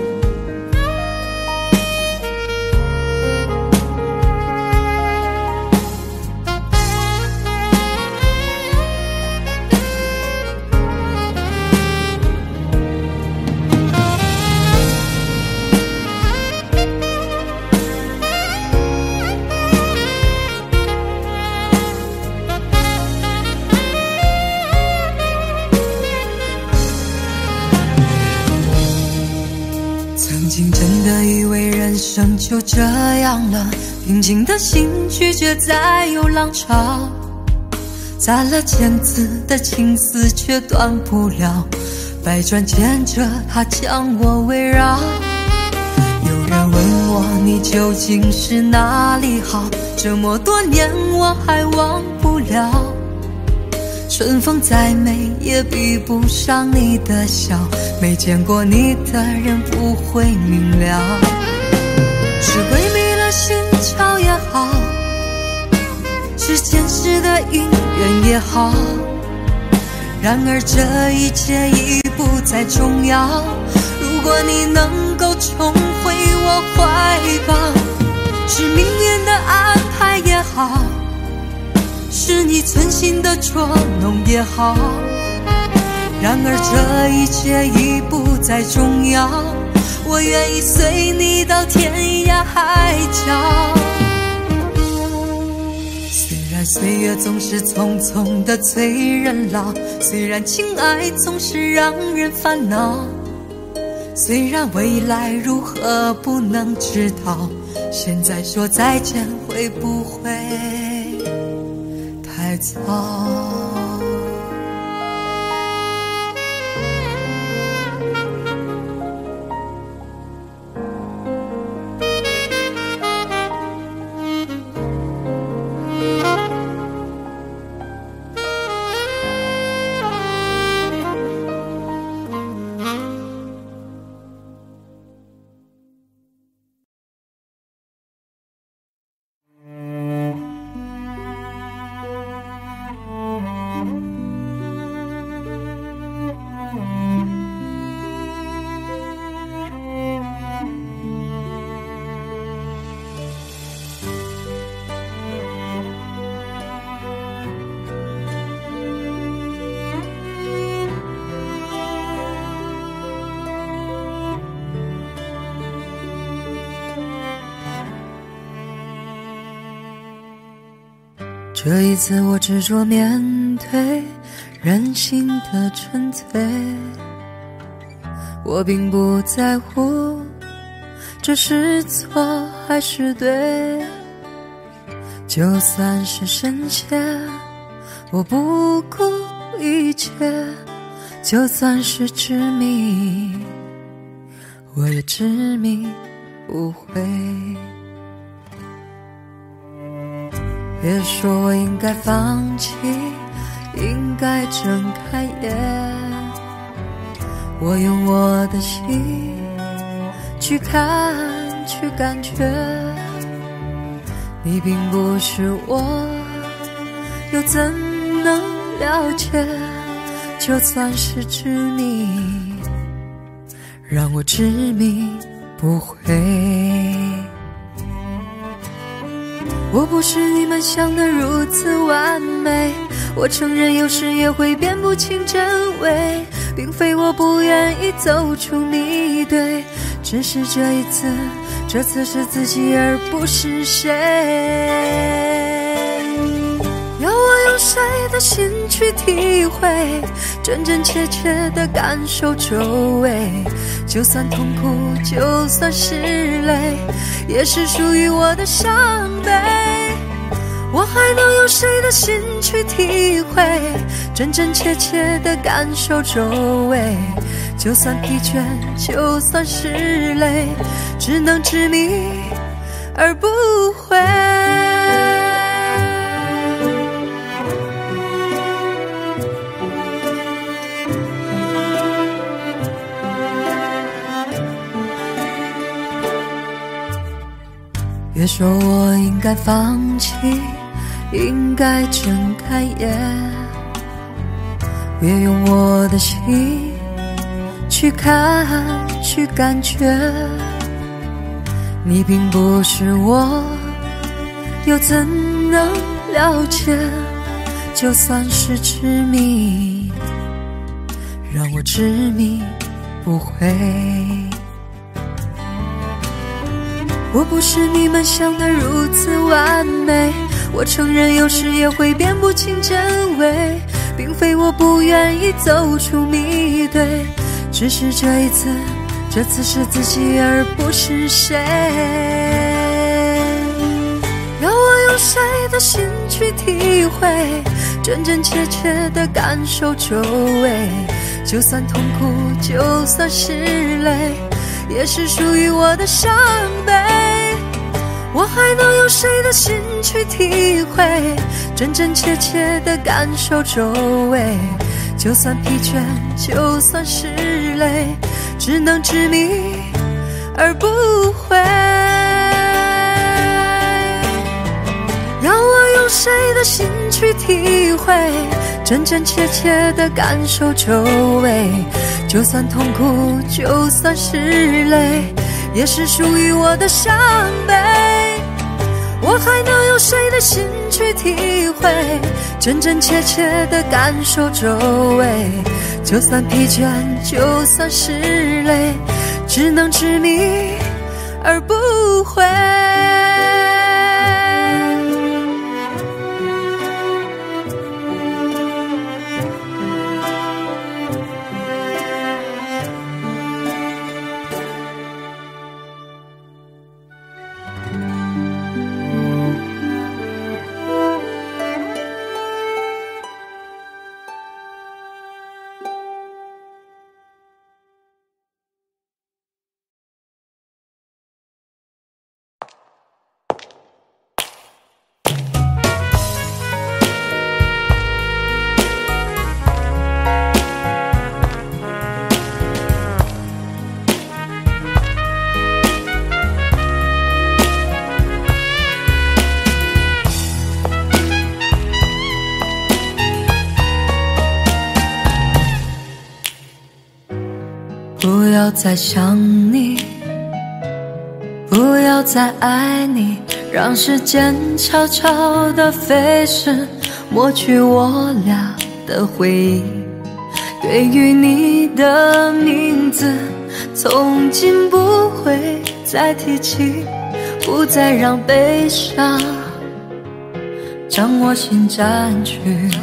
曾经真的以为人生就这样了，平静的心拒绝再有浪潮，砸了千次的情丝却断不了，百转千折它将我围绕。有人问我你究竟是哪里好，这么多年我还忘不了。 春风再美也比不上你的笑，没见过你的人不会明了。是鬼迷了心窍也好，是前世的因缘也好，然而这一切已不再重要。如果你能够重回我怀抱，是命运的安排也好，是你存心的捉弄也好，然而这一切已不再重要。我愿意随你到天涯海角。虽然岁月总是匆匆的催人老，虽然情爱总是让人烦恼，虽然未来如何不能知道，现在说再见会不会太早？这一次我执着面对人性的纯粹，我并不在乎这是错还是对，就算是深陷我不顾一切，就算是执迷我也执迷不悔。别说我应该放弃，应该睁开眼，我用我的心去看去感觉，你并不是我，又怎能了解？就算是执迷，让我执迷不悔。我不是你们想的如此完美，我承认有时也会辨不清真伪，并非我不愿意走出迷堆，只是这一次，这次是自己而不是谁。要我用谁的心去体会，真真切切地感受周围，就算痛苦，就算是泪，也是属于我的伤悲。我还能用谁的心去体会，真真切切地感受周围，就算疲倦，就算是累，只能执迷而不悔。别说我应该放弃，应该睁开眼，别用我的心去看去感觉，你并不是我，又怎能了解？就算是执迷，让我执迷不悔。我不是你们想的如此完美，我承认有时也会辨不清真伪，并非我不愿意走出迷堆，只是这一次，这次是自己而不是谁。要我用谁的心去体会，真真切切地感受周围，就算痛苦，就算是泪，也是属于我的伤悲。 我还能用谁的心去体会，真真切切地感受周围？就算疲倦，就算是累，只能执迷而不悔。让我用谁的心去体会，真真切切地感受周围？就算痛苦，就算是累，也是属于我的伤悲。我还能用谁的心去体会，真真切切地感受周围？就算疲倦，就算是累，只能执迷而不悔。不要再想你，不要再爱你，让时间悄悄地飞逝，抹去我俩的回忆。对于你的名字，从今不会再提起，不再让悲伤将我心占据，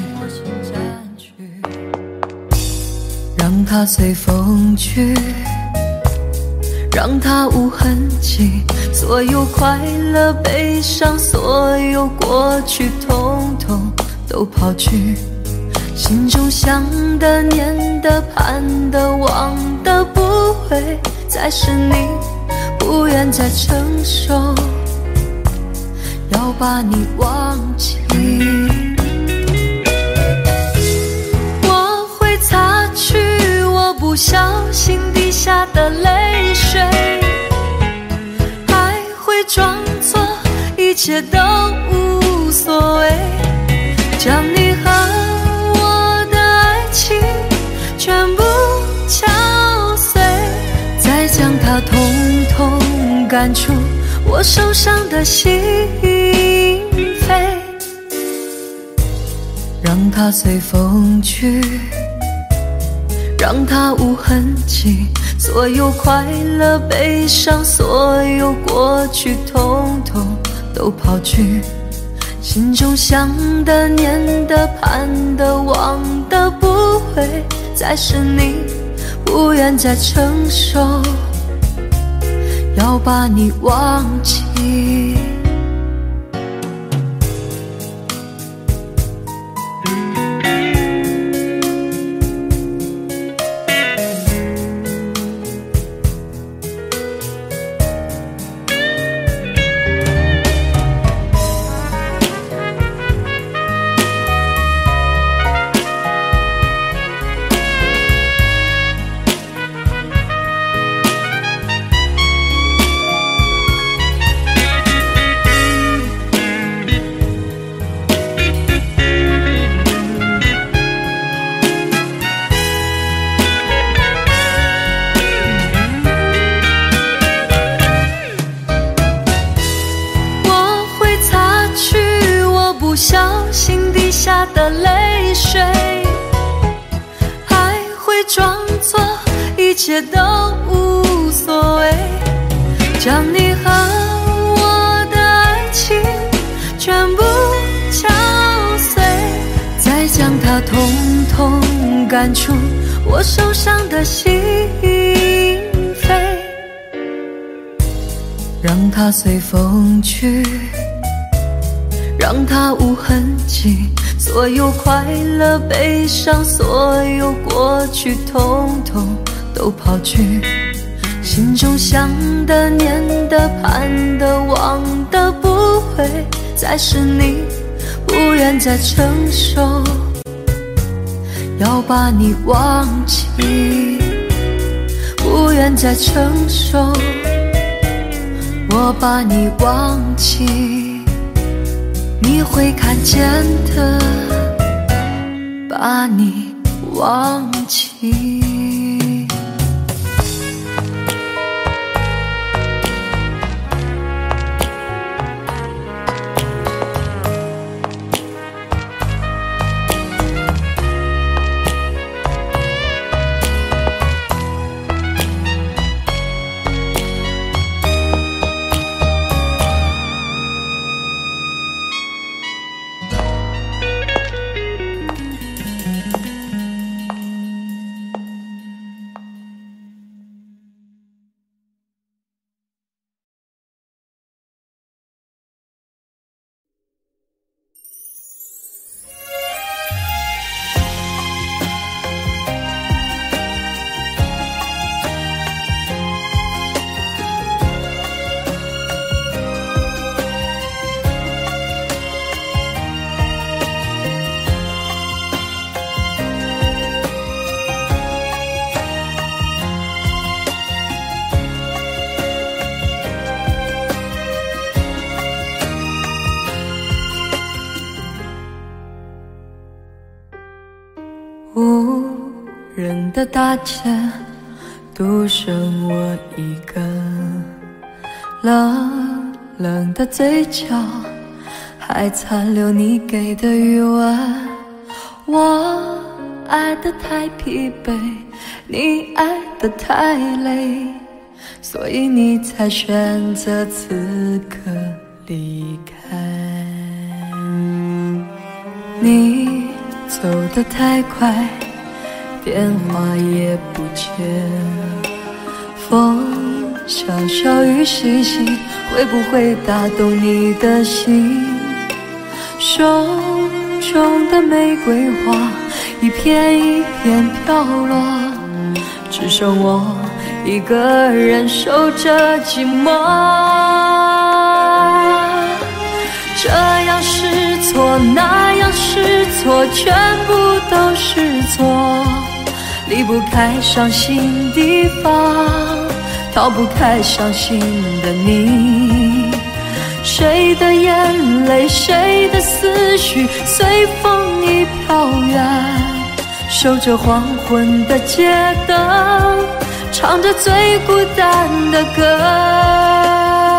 让它随风去，让它无痕迹，所有快乐悲伤，所有过去统统都抛去，心中想的念的盼的望的不会再是你，不愿再承受要把你忘记。我会擦去我不小心滴下的泪水，还会装作一切都无所谓，将你和我的爱情全部敲碎，再将它统统赶出我受伤的心扉，让它随风去，让它无痕迹，所有快乐悲伤，所有过去统统都抛去，心中想的念的盼的望的不会再是你，不愿再承受要把你忘记。不小心滴下的泪水，还会装作一切都无所谓，将你和我的爱情全部敲碎，再将它统统赶出我受伤的心扉，让它随风去，让它无痕迹，所有快乐悲伤，所有过去统统都抛去， 心中想的、念的、盼的、望的，不会再是你，不愿再承受，要把你忘记，不愿再承受，我把你忘记，你会看见的，把你忘记。无人的大街，独剩我一个，冷冷的嘴角还残留你给的余温。我爱得太疲惫，你爱得太累，所以你才选择此刻离开。你走得太快，电话也不接，风小小雨淅淅，会不会打动你的心？手中的玫瑰花一片一片飘落，只剩我一个人守着寂寞。这样是错，那样是错，全部都是错，离不开伤心地方，逃不开伤心的你。谁的眼泪，谁的思绪，随风已飘远，守着黄昏的街灯，唱着最孤单的歌。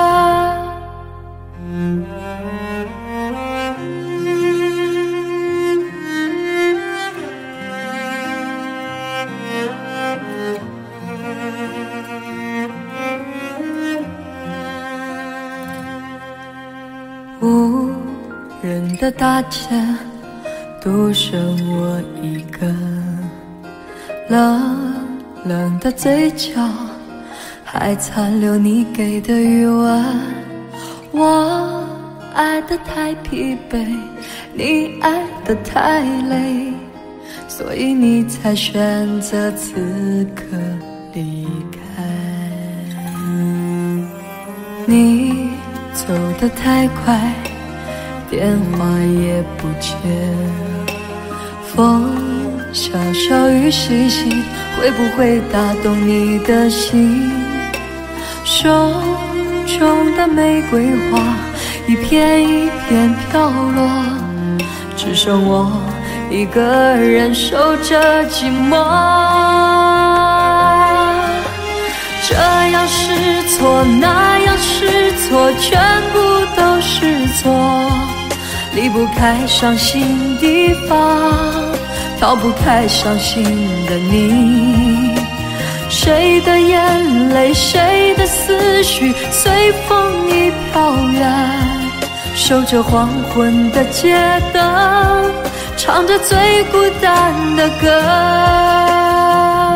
无人的大街，独剩我一个，冷冷的嘴角还残留你给的余温。我爱得太疲惫，你爱得太累，所以你才选择此刻离开。你走得太快，电话也不接，风小小雨淅淅，会不会打动你的心？手中的玫瑰花一片一片飘落，只剩我一个人守着寂寞。这样是错，那样是错，全部都是错，离不开伤心地方，逃不开伤心的你。谁的眼泪，谁的思绪，随风已飘远，守着黄昏的街灯，唱着最孤单的歌。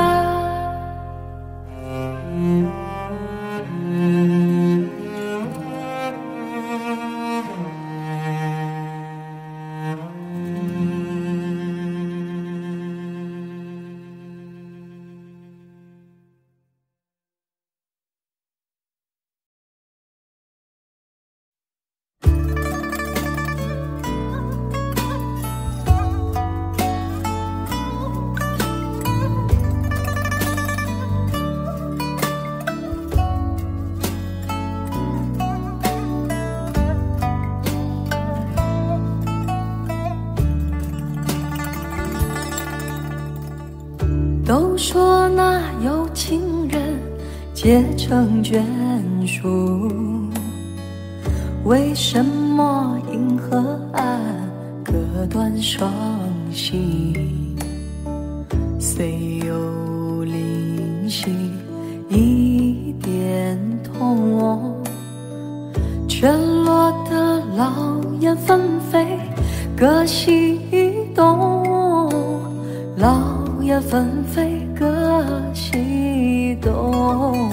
说那有情人结成眷属，为什么银河岸隔断双星？虽有灵犀一点通，却落得老燕纷飞，各西东。老燕纷飞，各西东。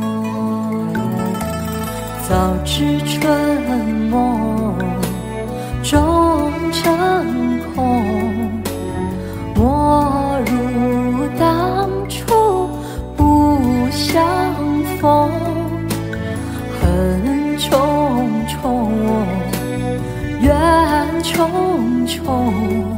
早知春梦终成空，莫如当初不相逢。恨重重，怨重重，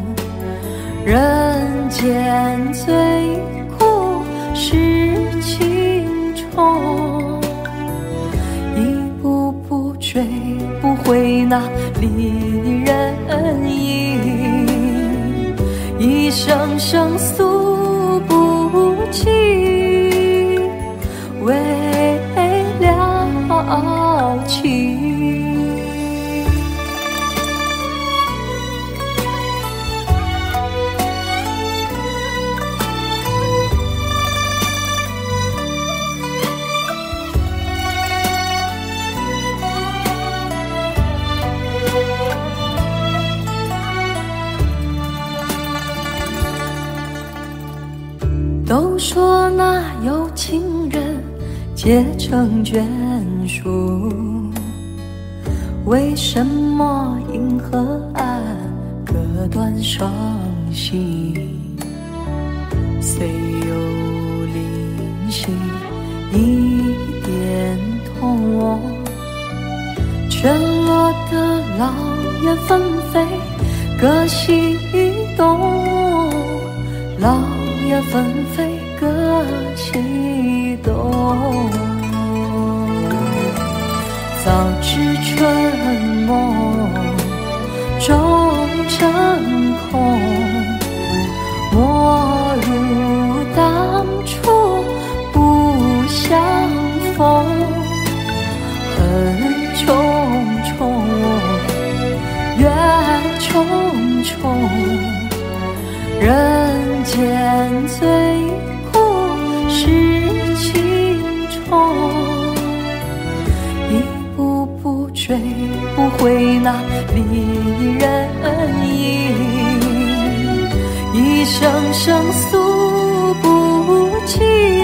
人间最苦是情重。一步步追不回那离人影，一声声诉不尽，为了情。都说那有情人结成眷属，为什么银河岸隔断双星？虽有灵犀一点通，却落得老燕纷飞，各西东。老燕纷飞，各西东。早知春梦终成空，莫如当初不相逢。恨重重，怨重重，人间最苦是情重。一步步追不回那离人影，一声声诉不尽，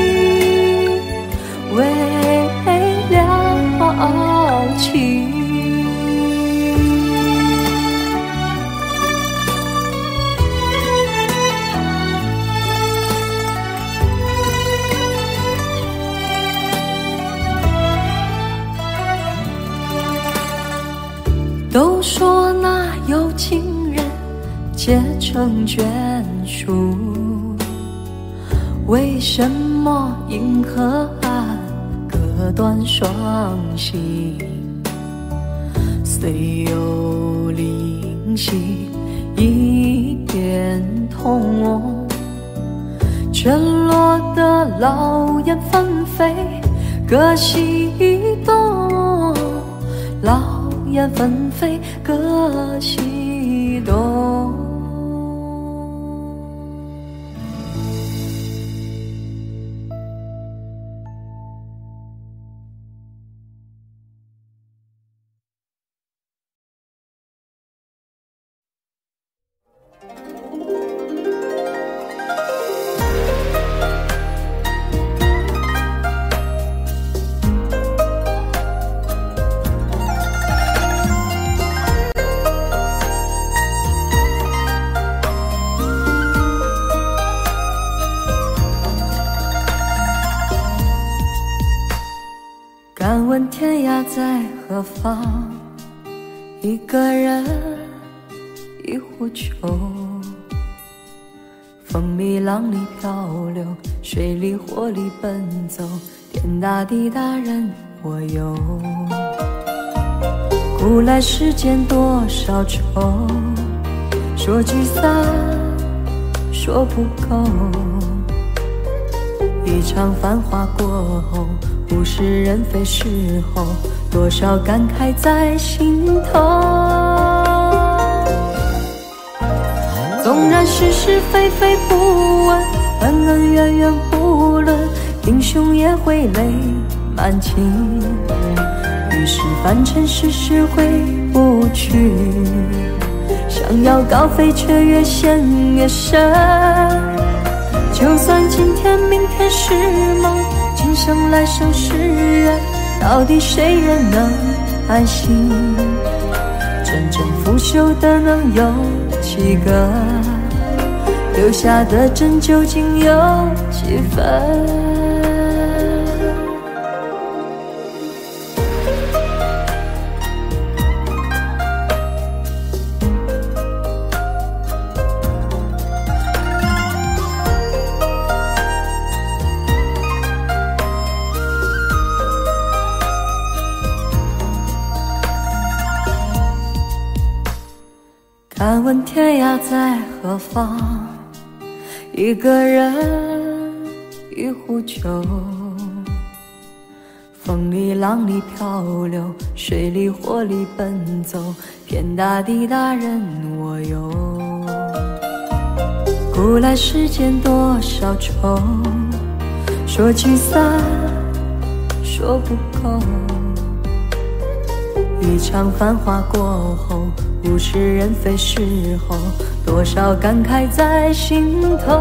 为了情。都说那有情人结成眷属，为什么银河岸隔断双星？虽有灵犀一点通，却落得老燕纷飞，各西东。老燕纷飞，各西东。敢问天涯在何方？一个人，一壶酒，风里浪里漂流，水里火里奔走，天大地大人我有。古来世间多少愁，说聚散说不够， 一场繁华过后，物是人非时候，多少感慨在心头。纵然是是非非不问，恩恩怨怨不论，英雄也会泪满襟。于是凡尘世事回不去，想要高飞却越陷越深。就算今天明天是梦，今生来生是缘，到底谁人能安心？真正腐朽的能有几个？留下的真究竟有几分？敢问天涯在何方？一个人，一壶酒，风里浪里漂流，水里火里奔走，天大地大人我有。古来世间多少愁，说聚散说不够。一场繁华过后，物是人非时候，多少感慨在心头。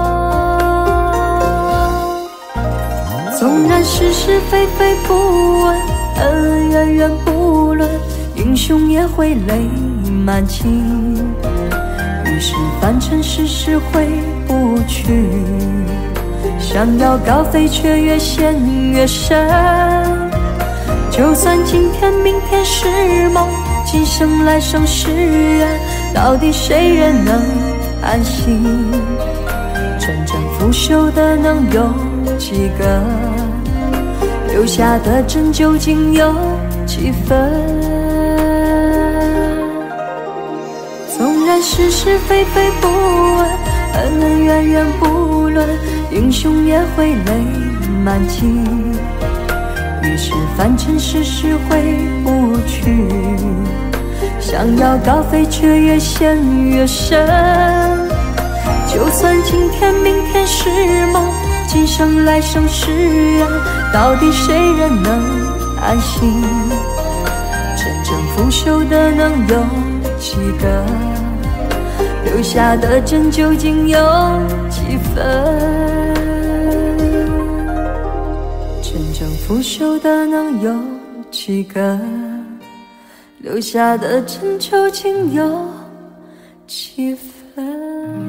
纵然是是非非不问，恩恩怨怨不论，英雄也会泪满襟。于是凡尘世事回不去，想要高飞却越陷越深。就算今天明天是梦，今生来生是缘，到底谁人能安心？真正腐朽的能有几个？留下的真究竟有几分？纵然是是非非不问，恩恩怨怨不论，英雄也会泪满襟。于是凡尘世事回不去，想要高飞却越陷越深。就算今天明天是梦，今生来生是缘，到底谁人能安心？真正腐朽的能有几个？留下的真究竟有几分？真正腐朽的能有几个？留下的真究竟有几分？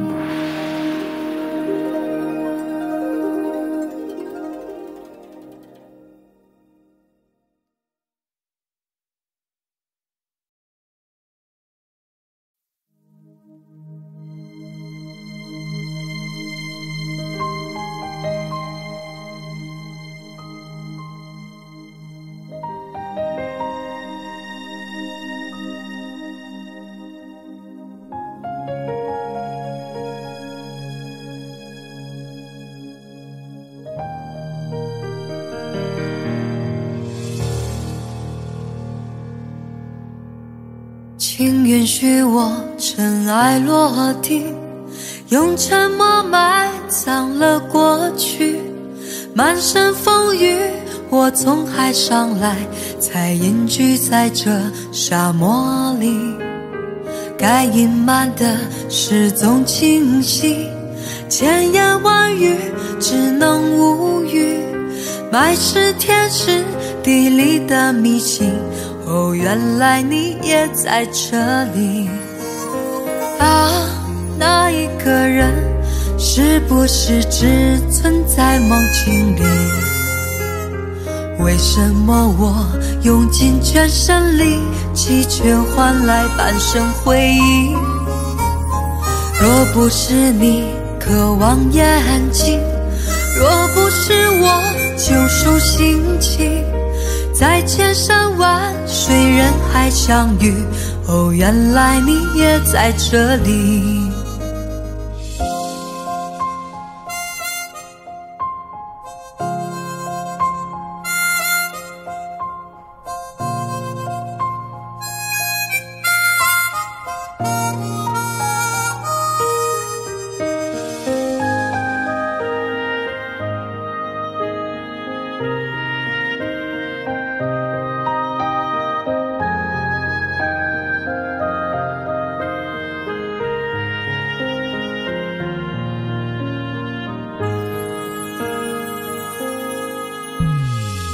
请允许我尘埃落定，用沉默埋葬了过去。满身风雨，我从海上来，才隐居在这沙漠里。该隐瞒的事总清晰，千言万语只能无语。埋尸天时地利的迷信，哦，原来你也在这里啊！那一个人是不是只存在梦境里？为什么我用尽全身力气，却换来半生回忆？若不是你渴望眼睛，若不是我救赎心情，在千山万水人海相遇，哦，原来你也在这里。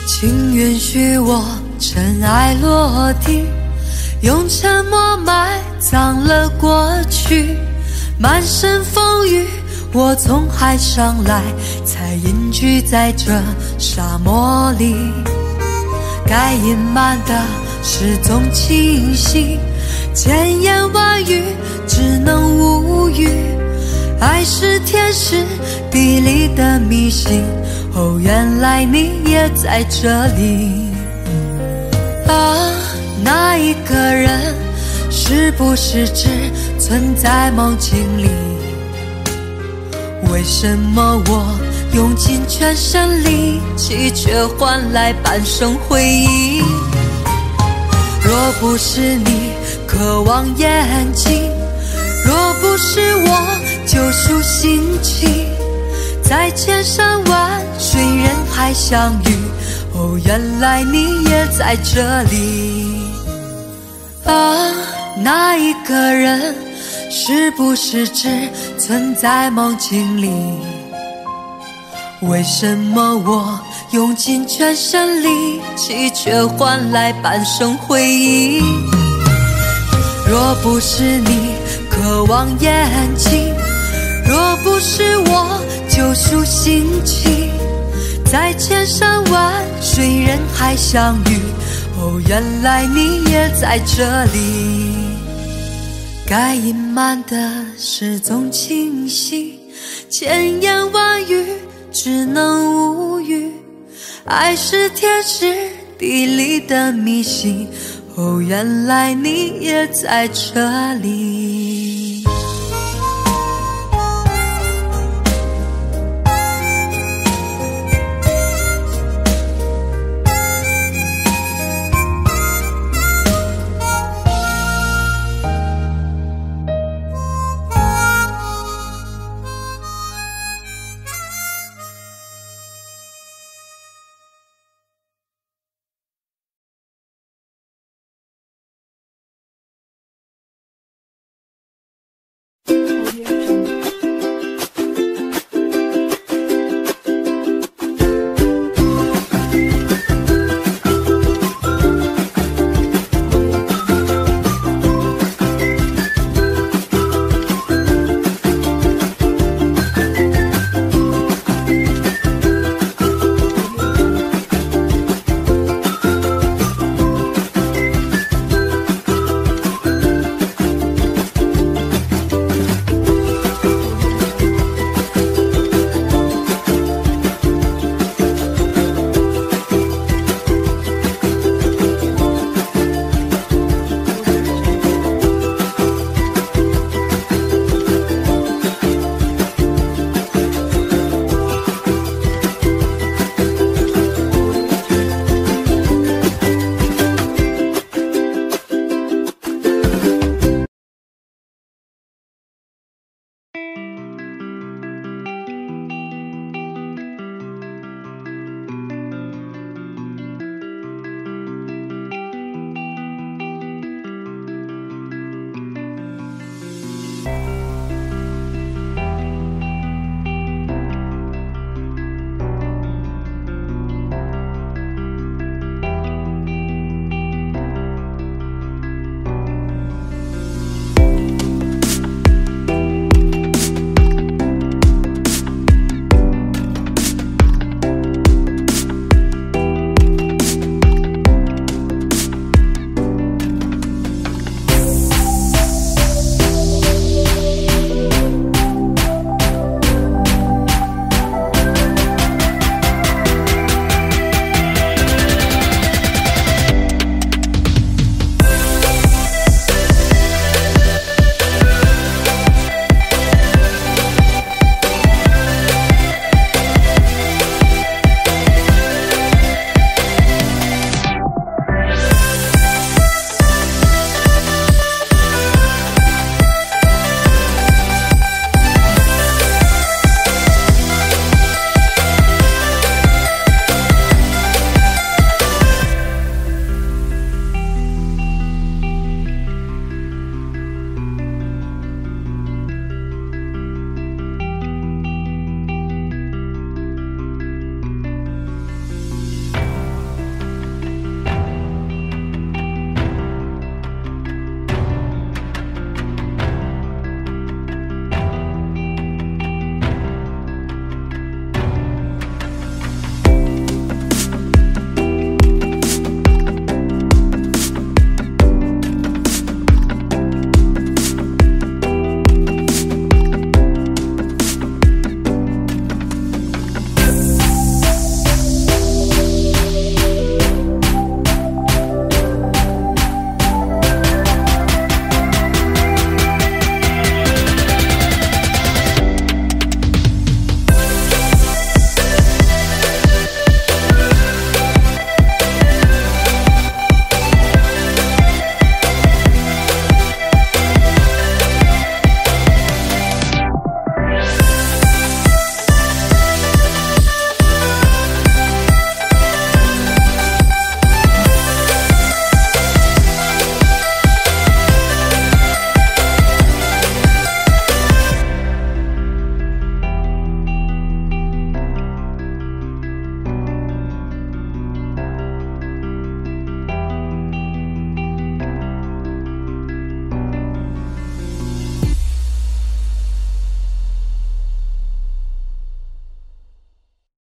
请允许我尘埃落定，用沉默埋葬了过去。满身风雨，我从海上来，才隐居在这沙漠里。该隐瞒的事总清晰，千言万语只能无语。爱是天时地利的迷信，哦，原来你也在这里。啊，那一个人是不是只存在梦境里？为什么我用尽全身力气，却换来半生回忆？若不是你渴望眼睛，若不是我救赎心情，在千山万水人海相遇，哦，原来你也在这里。啊，那一个人是不是只存在梦境里？为什么我用尽全身力气，却换来半生回忆？若不是你渴望眼睛，若不是我救赎心情，在千山万水人海相遇，哦，原来你也在这里。该隐瞒的事总清晰，千言万语只能无语。爱是天时地利的迷信，哦，原来你也在这里。